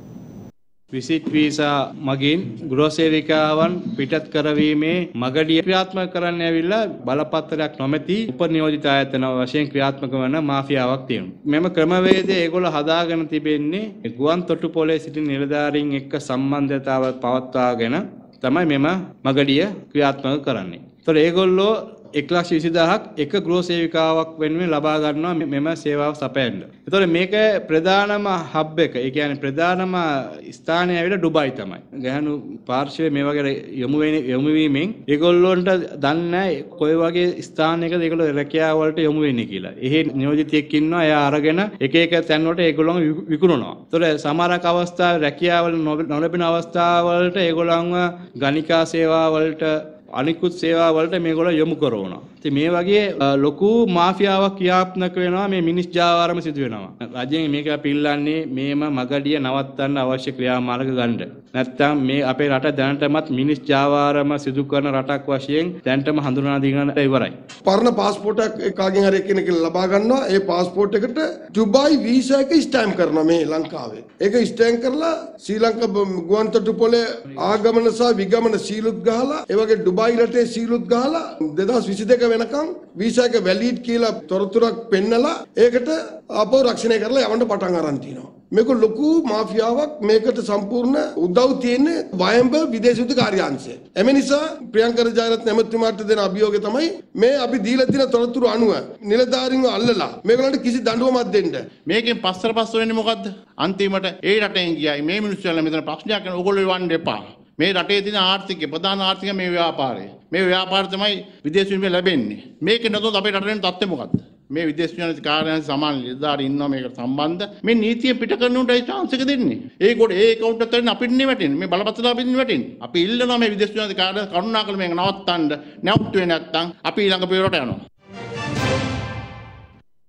විසිට් වීසා මගින් ගෘහසේවිකාවන් පිටත් කරවීමේ මගඩිය ක්‍රියාත්මක කරන්න ඇවිල්ලා බලපත්‍රයක් නොමැති උපනියෝජිත ආයතන වශයෙන් ක්‍රියාත්මක වන මාෆියාවක් තියෙනවා. මෙම ක්‍රමවේදය ඒගොල්ලෝ හදාගෙන තිබෙන්නේ ගුවන් තොටුපොළේ සිටින නිලධාරීන් එක්ක සම්බන්ධතාව පවත්වාගෙන තමයි මෙම මගඩිය ක්‍රියාත්මක කරන්නේ. ඒතර ඒගොල්ලෝ 1,20,000ක් එක ගෘහ සේවිකාවක් වෙනුවෙන් ලබා ගන්නවා මෙම සේවාව සපයන්න. ඒතකොට මේක ප්‍රධානම හබ් එක. ඒ කියන්නේ ප්‍රධානම ස්ථානය ඇවිල්ලා ඩුබයි තමයි. ගැහණු පාර්ශවයේ මේ වගේ යොමු වීමෙන් ඒගොල්ලොන්ට දන්නේ කොයි වගේ ස්ථානයකද ඒගොල්ලෝ රැකියාව වලට යොමු වෙන්නේ කියලා. එහි නියෝජිතයෙක් ඉන්නවා. එයා අරගෙන එක එක තැන් වලට ඒගොල්ලොන්ව විකුණනවා. ඒතකොට සමහරක් අවස්ථාවේ රැකියාවල නොලැබෙන අවස්ථාවලට ඒගොල්ලන්ව ගණිකා සේවා වලට අනිකුත් සේවා වලට මේගොල්ලෝ යොමු කරනවා. ඉතින් මේ වගේ ලොකු මාෆියාවක් ක්‍රියාත්මක වෙනවා මේ මිනිස් ජාවාරම සිදු වෙනවා. රජයෙන් මේක පිළිල්ලන්නේ මේම මගඩිය නවත්තන්න අවශ්‍ය ක්‍රියාමාර්ග ගන්න. නැත්නම් මේ අපේ රට දැනටමත් මිනිස් ජාවාරම සිදු කරන රටක් වශයෙන් දැනටම හඳුනා දීගෙන ඉවරයි. පරණ පාස්පෝර්ට් එකක් කාගෙන් හරි කෙනෙක් ලබා ගන්නවා. ඒ පාස්පෝර්ට් එකට ඩුබයි වීසා එක ස්ටෑම්ප් කරනවා මේ ලංකාවේ. ඒක ස්ටෑම්ප් කරලා ශ්‍රී ලංකා ගුවන්තොටුපොළේ ආගමන සහ විගමන සීලුත් ගහලා ඒ වගේ ඩුබයි රටේ සීලුත් ගහලා 2022 වෙනකම් වීසා එක වැලිඩ් කියලා තොරතුරක් පෙන්නලා ඒකට අපව රක්ෂණය කරලා යවන්න පටන් අරන් තිනවා. මේක ලොකු මාෆියාවක්. මේකට සම්පූර්ණ උදව් තියෙන්නේ වයඹ විදේශ යුද්ධ කාර්යාංශය. එම නිසා ප්‍රියංකර ජයරත්න ඇමතුමාට දෙන අභියෝගය තමයි මේ අපි දීලා තියෙන තොරතුරු අනුව නිලධාරීන්ව අල්ලලා මේගොල්ලන්ට කිසි දඬුවමක් දෙන්න. මේකෙන් පස්සට පස්ස වෙන්නේ මොකද්ද? අන්තිමට ඒ රටෙන් ගියයි මේ මිනිස්සුන්ලා මෙතන ප්‍රශ්නයක් කරන ඕගොල්ලෝ වන්න එපා. මේ රටේ තියෙන ආර්ථිකය ප්‍රධාන ආර්ථිකය මේ ව්‍යාපාරය. මේ ව්‍යාපාර තමයි විදේශ විනිමය ලැබෙන්නේ. මේක නේද අපේ රටේ තත්ත්වය මොකද්ද? මේ විදේශ විනිමය කාර්යාලය සමාන නිලධාරීන් ඉන්නවා මේකට සම්බන්ධ. මේ නීතිය පිට කරන උන්ටයි chance එක දෙන්නේ. ඒකට ඒ account එකට අපිට නෙවෙයි වැටෙන්නේ. මේ බලපත්‍රය අපිට නෙවෙයි වැටෙන්නේ. අපි ඉල්ලනවා මේ විදේශ විනිමය කාර්යාලය කරුණාකර මේක නවත්තන්න. නැවතුනේ නැත්නම් අපි ඊළඟ පියවරට යනවා.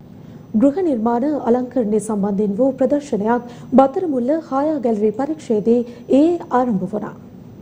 ගෘහ නිර්මාණ අලංකරණය සම්බන්ධයෙන් වූ ප්‍රදර්ශනයක් බත්තරමුල්ල හායා ගැලරි පරීක්ෂයේදී ආරම්භ වුණා.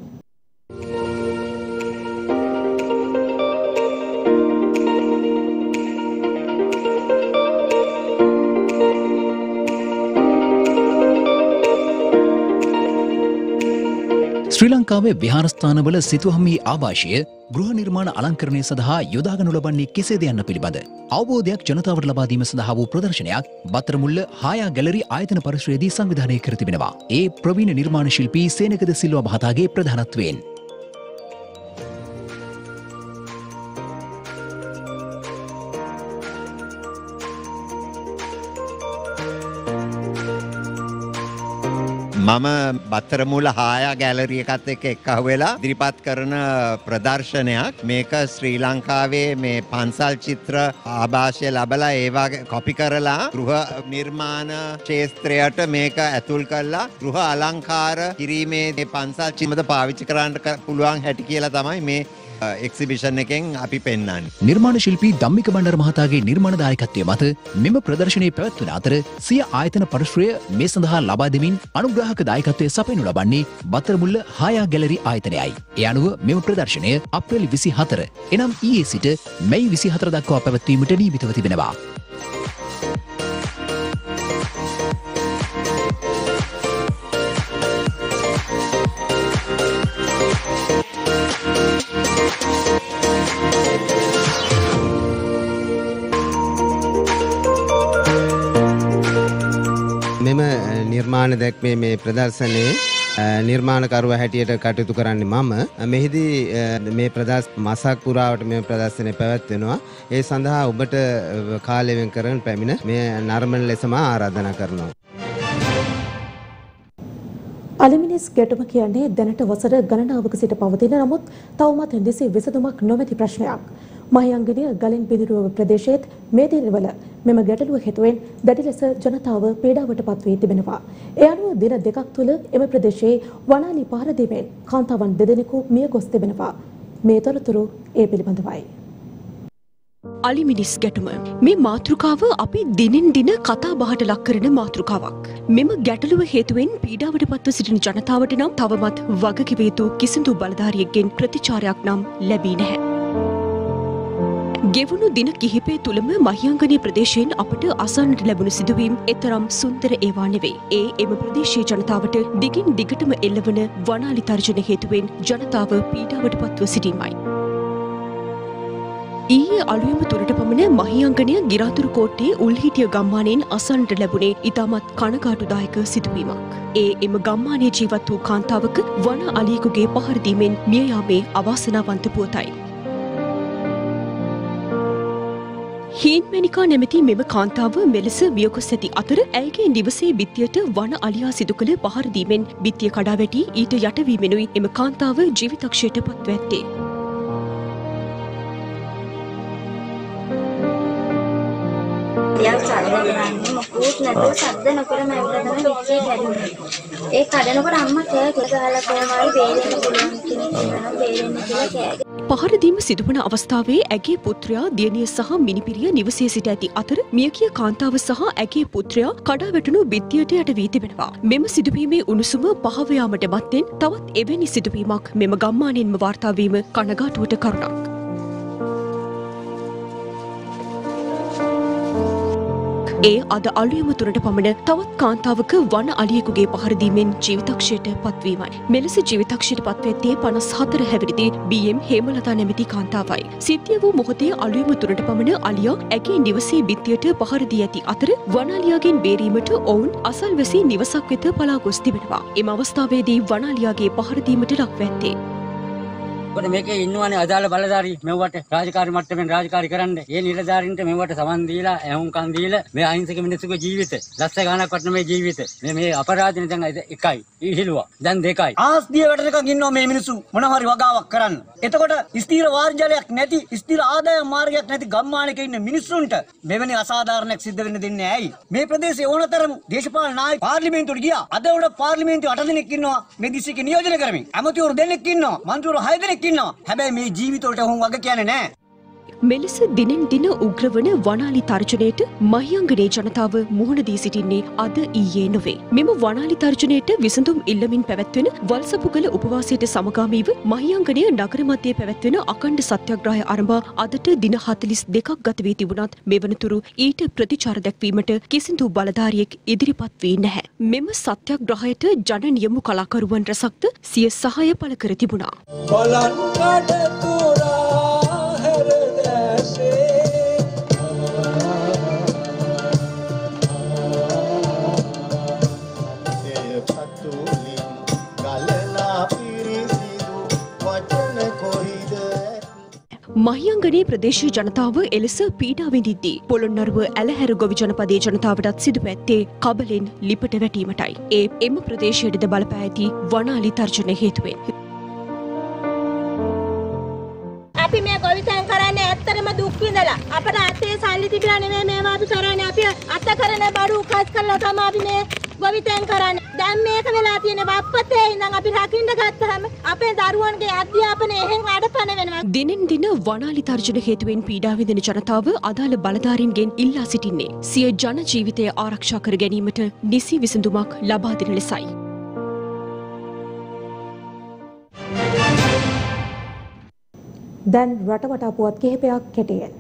ශ්‍රී ලංකාවේ විහාරස්ථානවල සිතුවම්හි ආభాෂය ගෘහ නිර්මාණ අලංකරණය සඳහා යොදාගනු ලබන්නේ කෙසේද යන්න පිළිබඳ අවබෝධයක් ජනතාවට ලබා දීම සඳහා වූ ප්‍රදර්ශනයක් බත්තරමුල්ල හායා ගැලරි ආයතන පරිශ්‍රයේදී සංවිධානය කර තිබෙනවා. ඒ ප්‍රවීණ නිර්මාණ ශිල්පී සේනකද සිල්වා මහතාගේ ප්‍රධානත්වයෙන් මම බත්තරමුල්ල හායා ගැලරි එකත් එක්ක එක්කහුව වෙලා ඉදිරිපත් කරන ප්‍රදර්ශනයක්. මේක ශ්‍රී ලංකාවේ මේ පන්සල් චිත්‍ර ආభాෂය ලබලා ඒවා කොපි කරලා ගෘහ නිර්මාණ ක්ෂේත්‍රයට මේක ඇතුල් කරලා ගෘහ අලංකාර කිරීමේ පන්සල් චිත්‍රද පාවිච්චි කරන්න පුළුවන් හැටි කියලා තමයි මේ එක්සිබිෂන් එකෙන් අපි පෙන්වන්නේ. නිර්මාණ ශිල්පී ධම්මික බණ්ඩාර මහතාගේ නිර්මාණ දායකත්වය මත මෙම ප්‍රදර්ශනයේ පැවැත්වන අතර සිය ආයතන පරිශ්‍රය මේ සඳහා ලබා දෙමින් අනුග්‍රාහක දායකත්වය සපයනු ලබන්නේ බත්තරමුල්ල හායා ගැලරි ආයතනයයි. ඒ අනුව මෙම ප්‍රදර්ශනය අප්‍රේල් 24 එනම් ඊයේ සිට මැයි 24 දක්වා පැවැත්වීමට නියමිතව තිබෙනවා. මෙම නිර්මාණ දැක්මේ මේ ප්‍රදර්ශනයේ නිර්මාණකරුවා හැටියට කටයුතු කරන්නේ මම. මෙහිදී මේ මාසක් පුරාවට මේ ප්‍රදර්ශනය පැවැත්වෙනවා. ඒ සඳහා ඔබට කාලය වෙන් කරගෙන පැමිණ මේ නර්මන ලෙසම ආරාධනා කරනවා. අලිමිනිස් ගැටුම කියන්නේ දැනට වසර ගණනාවක සිට පවතින නමුත් තවමත් නිසි විසඳුමක් නොමැති ප්‍රශ්නයක්. මහියංගනය ගලින් බිඳුරුව ප්‍රදේශයේත් මේ දිනවල මෙම ගැටලුව හේතුවෙන් දැඩි ලෙස ජනතාව පීඩාවට පත්වී තිබෙනවා. ඒ අනුව දින දෙකක් තුළ එම ප්‍රදේශයේ වනාලි පහර දීමෙන් කාන්තාවන් දෙදෙනෙකු මිය ගොස් තිබෙනවා. මේ තොරතුරු ඒ පිළිබඳවයි. අලිමිනිස් ගැටුම මේ මාතෘකාව අපි දිනෙන් දින කතා බහට ලක් කරන මාතෘකාවක්. මෙම ගැටලුව හේතුවෙන් පීඩාවට පත්ව සිටින ජනතාවට නම් තවමත් වගකිව යුතු කිසිදු බලධාරියෙක්ගෙන් ප්‍රතිචාරයක් නම් ලැබී නැහැ. ගෙවුණු දින කිහිපය තුළම මහියංගනී ප්‍රදේශයෙන් අපට අසන්නට ලැබුණු සිදුවීම් එතරම් සුන්දර ඒවා නෙවෙයි. ඒ එම ප්‍රදේශයේ ජනතාවට දිගින් දිගටම එල්ලවන වනාලි තර්ජන හේතුවෙන් ජනතාව පීඩාවට පත්ව සිටීමයි. ඊයේ අලුයම තුරට පමණ මහියංගනය ගිරාතුරු කෝට්ටේ උල්හිටිය ගම්මානයෙන් අසන්නට ලැබුණේ ඉතාමත් කනගාටුදායක සිදුවීමක්. ඒ එම ගම්මානයේ ජීවත් වූ කාන්තාවක වන අලියෙකුගේ පහර දීමෙන් මිය යාමේ අවාසනාවන්ත පුවතයි. හීන්මැණිකා නැමැති මෙම කාන්තාව මෙලෙස මියගොස් ඇති අතර ඇයගේ නිවසේ බිත්තියට වන අලියා සිදු කළ පහර දීමෙන් බිත්තිය කඩා වැටි ඊට යටවීමෙනුයි එම කාන්තාව ජීවිතක්ෂයට පත්ව ඇත්තේ. මොකුත් නැතුව සද්ද නොකරම ඇවිල්ලා තමයි විශ්ේ කැඩුනේ. ඒ කඩනකොට අම්මා කෑ ගහලා කොහොමයි බේරෙන්න පුළුවන් කෙනෙක් බේරෙන්න කියලා කෑ. පහර දීම සිදුවන අවස්ථාවේ ඇගේ පුත්‍රයා දියණිය සහ මිනිපිරිය නිවසේ සිට ඇති අතර මියගිය කාන්තාව සහ ඇගේ පුත්‍රයා කඩා වැටුණු බිත්තියට යට වී තිබෙනවා. මෙම සිදුවීමේ උණුසුම පහව යාමට මත්තෙන් තවත් එවැනි සිදුවීමක් මෙම ගම්මානයෙන්ම වාර්තා වීම කනගාටුවට කරුණක්. ඒ අද අලුයම තුරට පමණ තවත් කාන්තාවක වන අලියෙකුගේ පහර දීමෙන් ජීවිතක්ෂයට පත්වීමයි. මෙලෙස ජීවිතක්ෂයට පත්වෙත්තේ 54 හැවිරිදි BM හේමලතා නැමැති කාන්තාවයි. සිද්ධිය වූ මොහොතේ අලුයම තුරට පමණ අලියා ඇගේ නිවසේ බිත්තියට පහර දී ඇති අතර වන අලියාගෙන් බේරීමට ඔවුන් අසල්වැසි නිවසක් වෙත පලා ගොස් තිබෙනවා. එම අවස්ථාවේදී වන අලියාගේ පහර දීමට ලක්ව ඇත්තේ. මේකේ ඉන්නවනේ අදාළ බලධාරී මෙව්වට රාජකාරී මට්ටමින් රාජකාරී කරන්න. ඒ නිලධාරීන්ට මෙව්වට සමන් දීලා ඇහුම්කන් දීලා මේ අහිංසක මිනිස්සුගේ ජීවිත ලස්ස ගානක් වටන මේ ජීවිත මේ අපරාධින දැන් එකයි ඊහිලුවා දැන් දෙකයි ආස්දිය වැඩකක් ඉන්නවා මේ මිනිස්සු මොනවා හරි වගාවක් කරන්න. එතකොට ස්ථීර වාර්ජලයක් නැති ස්ථීර ආදායම් මාර්ගයක් නැති ගම්මානයක ඉන්න මිනිස්සුන්ට මෙවැනි අසාධාරණයක් සිද්ධ වෙන්න දෙන්නේ ඇයි? මේ ප්‍රදේශයේ ඕනතරම් දේශපාලන නායක පාර්ලිමේන්තුවට ගියා. අද උඩ පාර්ලිමේන්තුවේ 8 දෙනෙක් ඉන්නවා මේ දිස්ත්‍රික්කේ නියෝජනය කරමින්. ඇමතිවරු දෙනෙක් ඉන්නවා. මන්ත්‍රීවරු 6 දෙනෙක් ඉන්නවා. හැබැයි මේ ජීවිත වලට වුන් වග කියන්නේ නැහැ. මෙලෙස දිනෙන් දින උග්‍රවන වනාලි තර්ජනයට මහියංගනේ ජනතාව මුහුණ දී සිටින්නේ අද ඊයේ නොවේ. මෙම වනාලි තර්ජනයට විසඳුම් ඉල්ලමින් පැවැත්වෙන වල්සපුගල උපවාසයට සමගාමීව මහියංගනය නගර මැදේ පැවැත්වෙන අඛණ්ඩ සත්‍යාග්‍රහය ආරම්භ අදට දින 42ක් ගත වී තිබුණත් මෙවනතුරු ඊට ප්‍රතිචාර දැක්වීමට කිසිදු බලධාරියෙක් ඉදිරිපත් වී නැහැ. මෙම සත්‍යාග්‍රහයට ජන නියමු කලාකරුවන් රැසක්ද සිය සහාය පළ කර තිබුණා. මහියංගනේ ප්‍රදේශීය ජනතාව එලෙස පීඩා විඳිද්දී පොළොන්නරුව ඇලහැර ගොවි ජනපදයේ ජනතාවටත් සිදු පැත්තේ කබලෙන් ලිපට වැටීමටයි. එම ප්‍රදේශයේද බලපෑ ඇති වනාලි තර්ජන හේතුවෙන්. අපි මේ ගොවිතැන් කරන්නේ ඇත්තටම දුක් විඳලා. අපට අතේ සල්ලි තිබිලා නෙමෙයි මේවා අපි කරන්නේ. අපි අත කරන බඩු උකස් කරලා තමයි අපි මේ ගොවිතැන් කරන්නේ. දැන් මේක වෙලා තියෙන වප්පතේ ඉඳන් අපි රකින්න ගත්තාම අපේ දරුවන්ගේ අධ්‍යාපනය එහෙන් අඩපණ වෙනවා. දිනෙන් දින වනාලි තර්ජන හේතුවෙන් පීඩා විඳින ජනතාව අදාළ බලධාරීන්ගෙන් ඉල්ලා සිටින්නේ සිය ජන ජීවිතය ආරක්ෂා කර ගැනීමට නිසි විසඳුමක් ලබා දෙන ලෙසයි. දැන් රටවටා පුවත් කිහිපයක් කෙටියෙන්.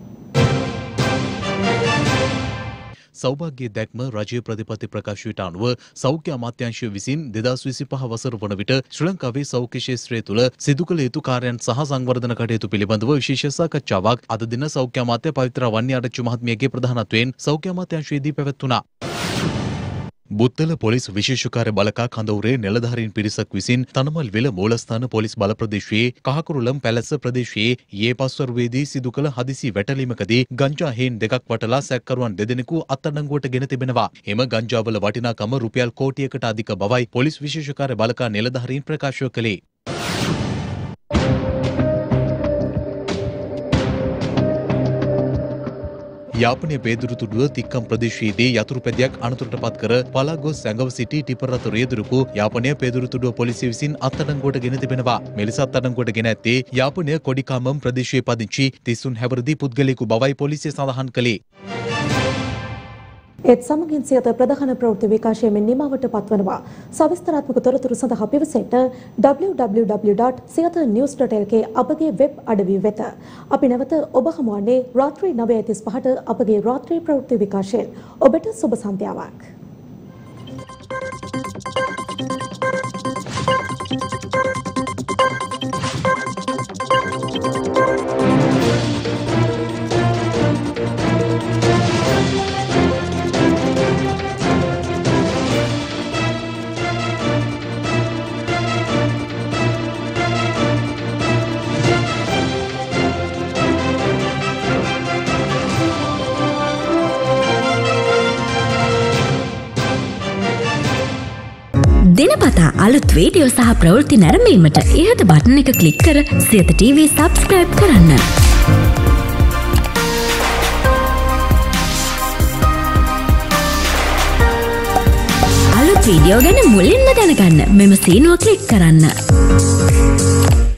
සෞභාග්‍ය දැක්ම රජයේ ප්‍රතිපත්ති ප්‍රකාශයට අනුව සෞඛ්‍ය අමාත්‍යාංශය විසින් 2025 වසර වන විට ශ්‍රී ලංකාවේ සෞඛ්‍ය ක්ෂේත්‍රය තුළ සිදු කළ යුතු කාර්යයන් සහ සංවර්ධන කටයුතු පිළිබඳව විශේෂ සාකච්ඡාවක් අද දින සෞඛ්‍ය අමාත්‍ය පවිත්‍රා වන්නිආරච්චි මහත්මියගේ ප්‍රධානත්වයෙන් සෞඛ්‍ය අමාත්‍යාංශයේදී පැවැත්වුණා. බුත්තල පොලිස් විශේෂකාර්ය බලකා කඳවුරේ නිලධාරීන් පිරිසක් විසින් තනමල් වෙල මූලස්ථාන පොලිස් බල ප්‍රදේශයේ කහකුරුලම් පැලැස්ස ප්‍රදේශයේ ඊයේ පස්වරුවේදී සිදු කළ හදිසි වැටලීමකදී ගංජා හේන් දෙකක් වටලා සැකකරුවන් දෙදෙනෙකු අත්අඩංගුවට ගෙන තිබෙනවා. එම ගංජාවල වටිනාකම රුපියල් කෝටියකට අධික බවයි පොලිස් විශේෂකාර්ය බලකා නිලධාරීන් ප්‍රකාශ කළේ. යාපනයේ පේදුරුතුඩුව තික්කම් ප්‍රදේශයේදී යතුරු පැදියක් අනතුරට පත් කර පලා ගොස් සැඟව සිටි ටිපර් රථ රියදුරකු යාපනයේ පේදුරුතුඩුව පොලිසිය විසින් අත්අඩංගුවට ගෙන තිබෙනවා. මෙලෙස අත්අඩංගුවට ගෙන ඇත්තේ යාපනයේ කොඩිකාමම් ප්‍රදේශයේ පදිංචි 33 හැවිරිදි පුද්ගලයෙකු බවයි පොලිසිය සඳහන් කළේ. ඒත් සමගින් සියත ප්‍රධාන ප්‍රවෘත්ති විකාශයෙන් නිමවට පත්වනවා. සවිස්තරාත්මක තොරතුරු සඳහා පිවිසෙන්න www.siyathnews.lk අපගේ වෙබ් අඩවිය වෙත. අපි නැවත ඔබ හමුවන්නේ රාත්‍රී 9:35ට අපගේ රාත්‍රී ප්‍රවෘත්ති විකාශයෙන්. ඔබට සුබ සන්ධ්‍යාවක්. දිනපතා අලුත් වීඩියෝ සහ ප්‍රවෘත්ති නැරඹීමට ඉහත බටන් එක ක්ලික් කර සියත TV සබ්ස්ක්‍රයිබ් කරන්න. අලුත් වීඩියෝ ගැන මුලින්ම දැනගන්න මෙම සීනුව ක්ලික් කරන්න.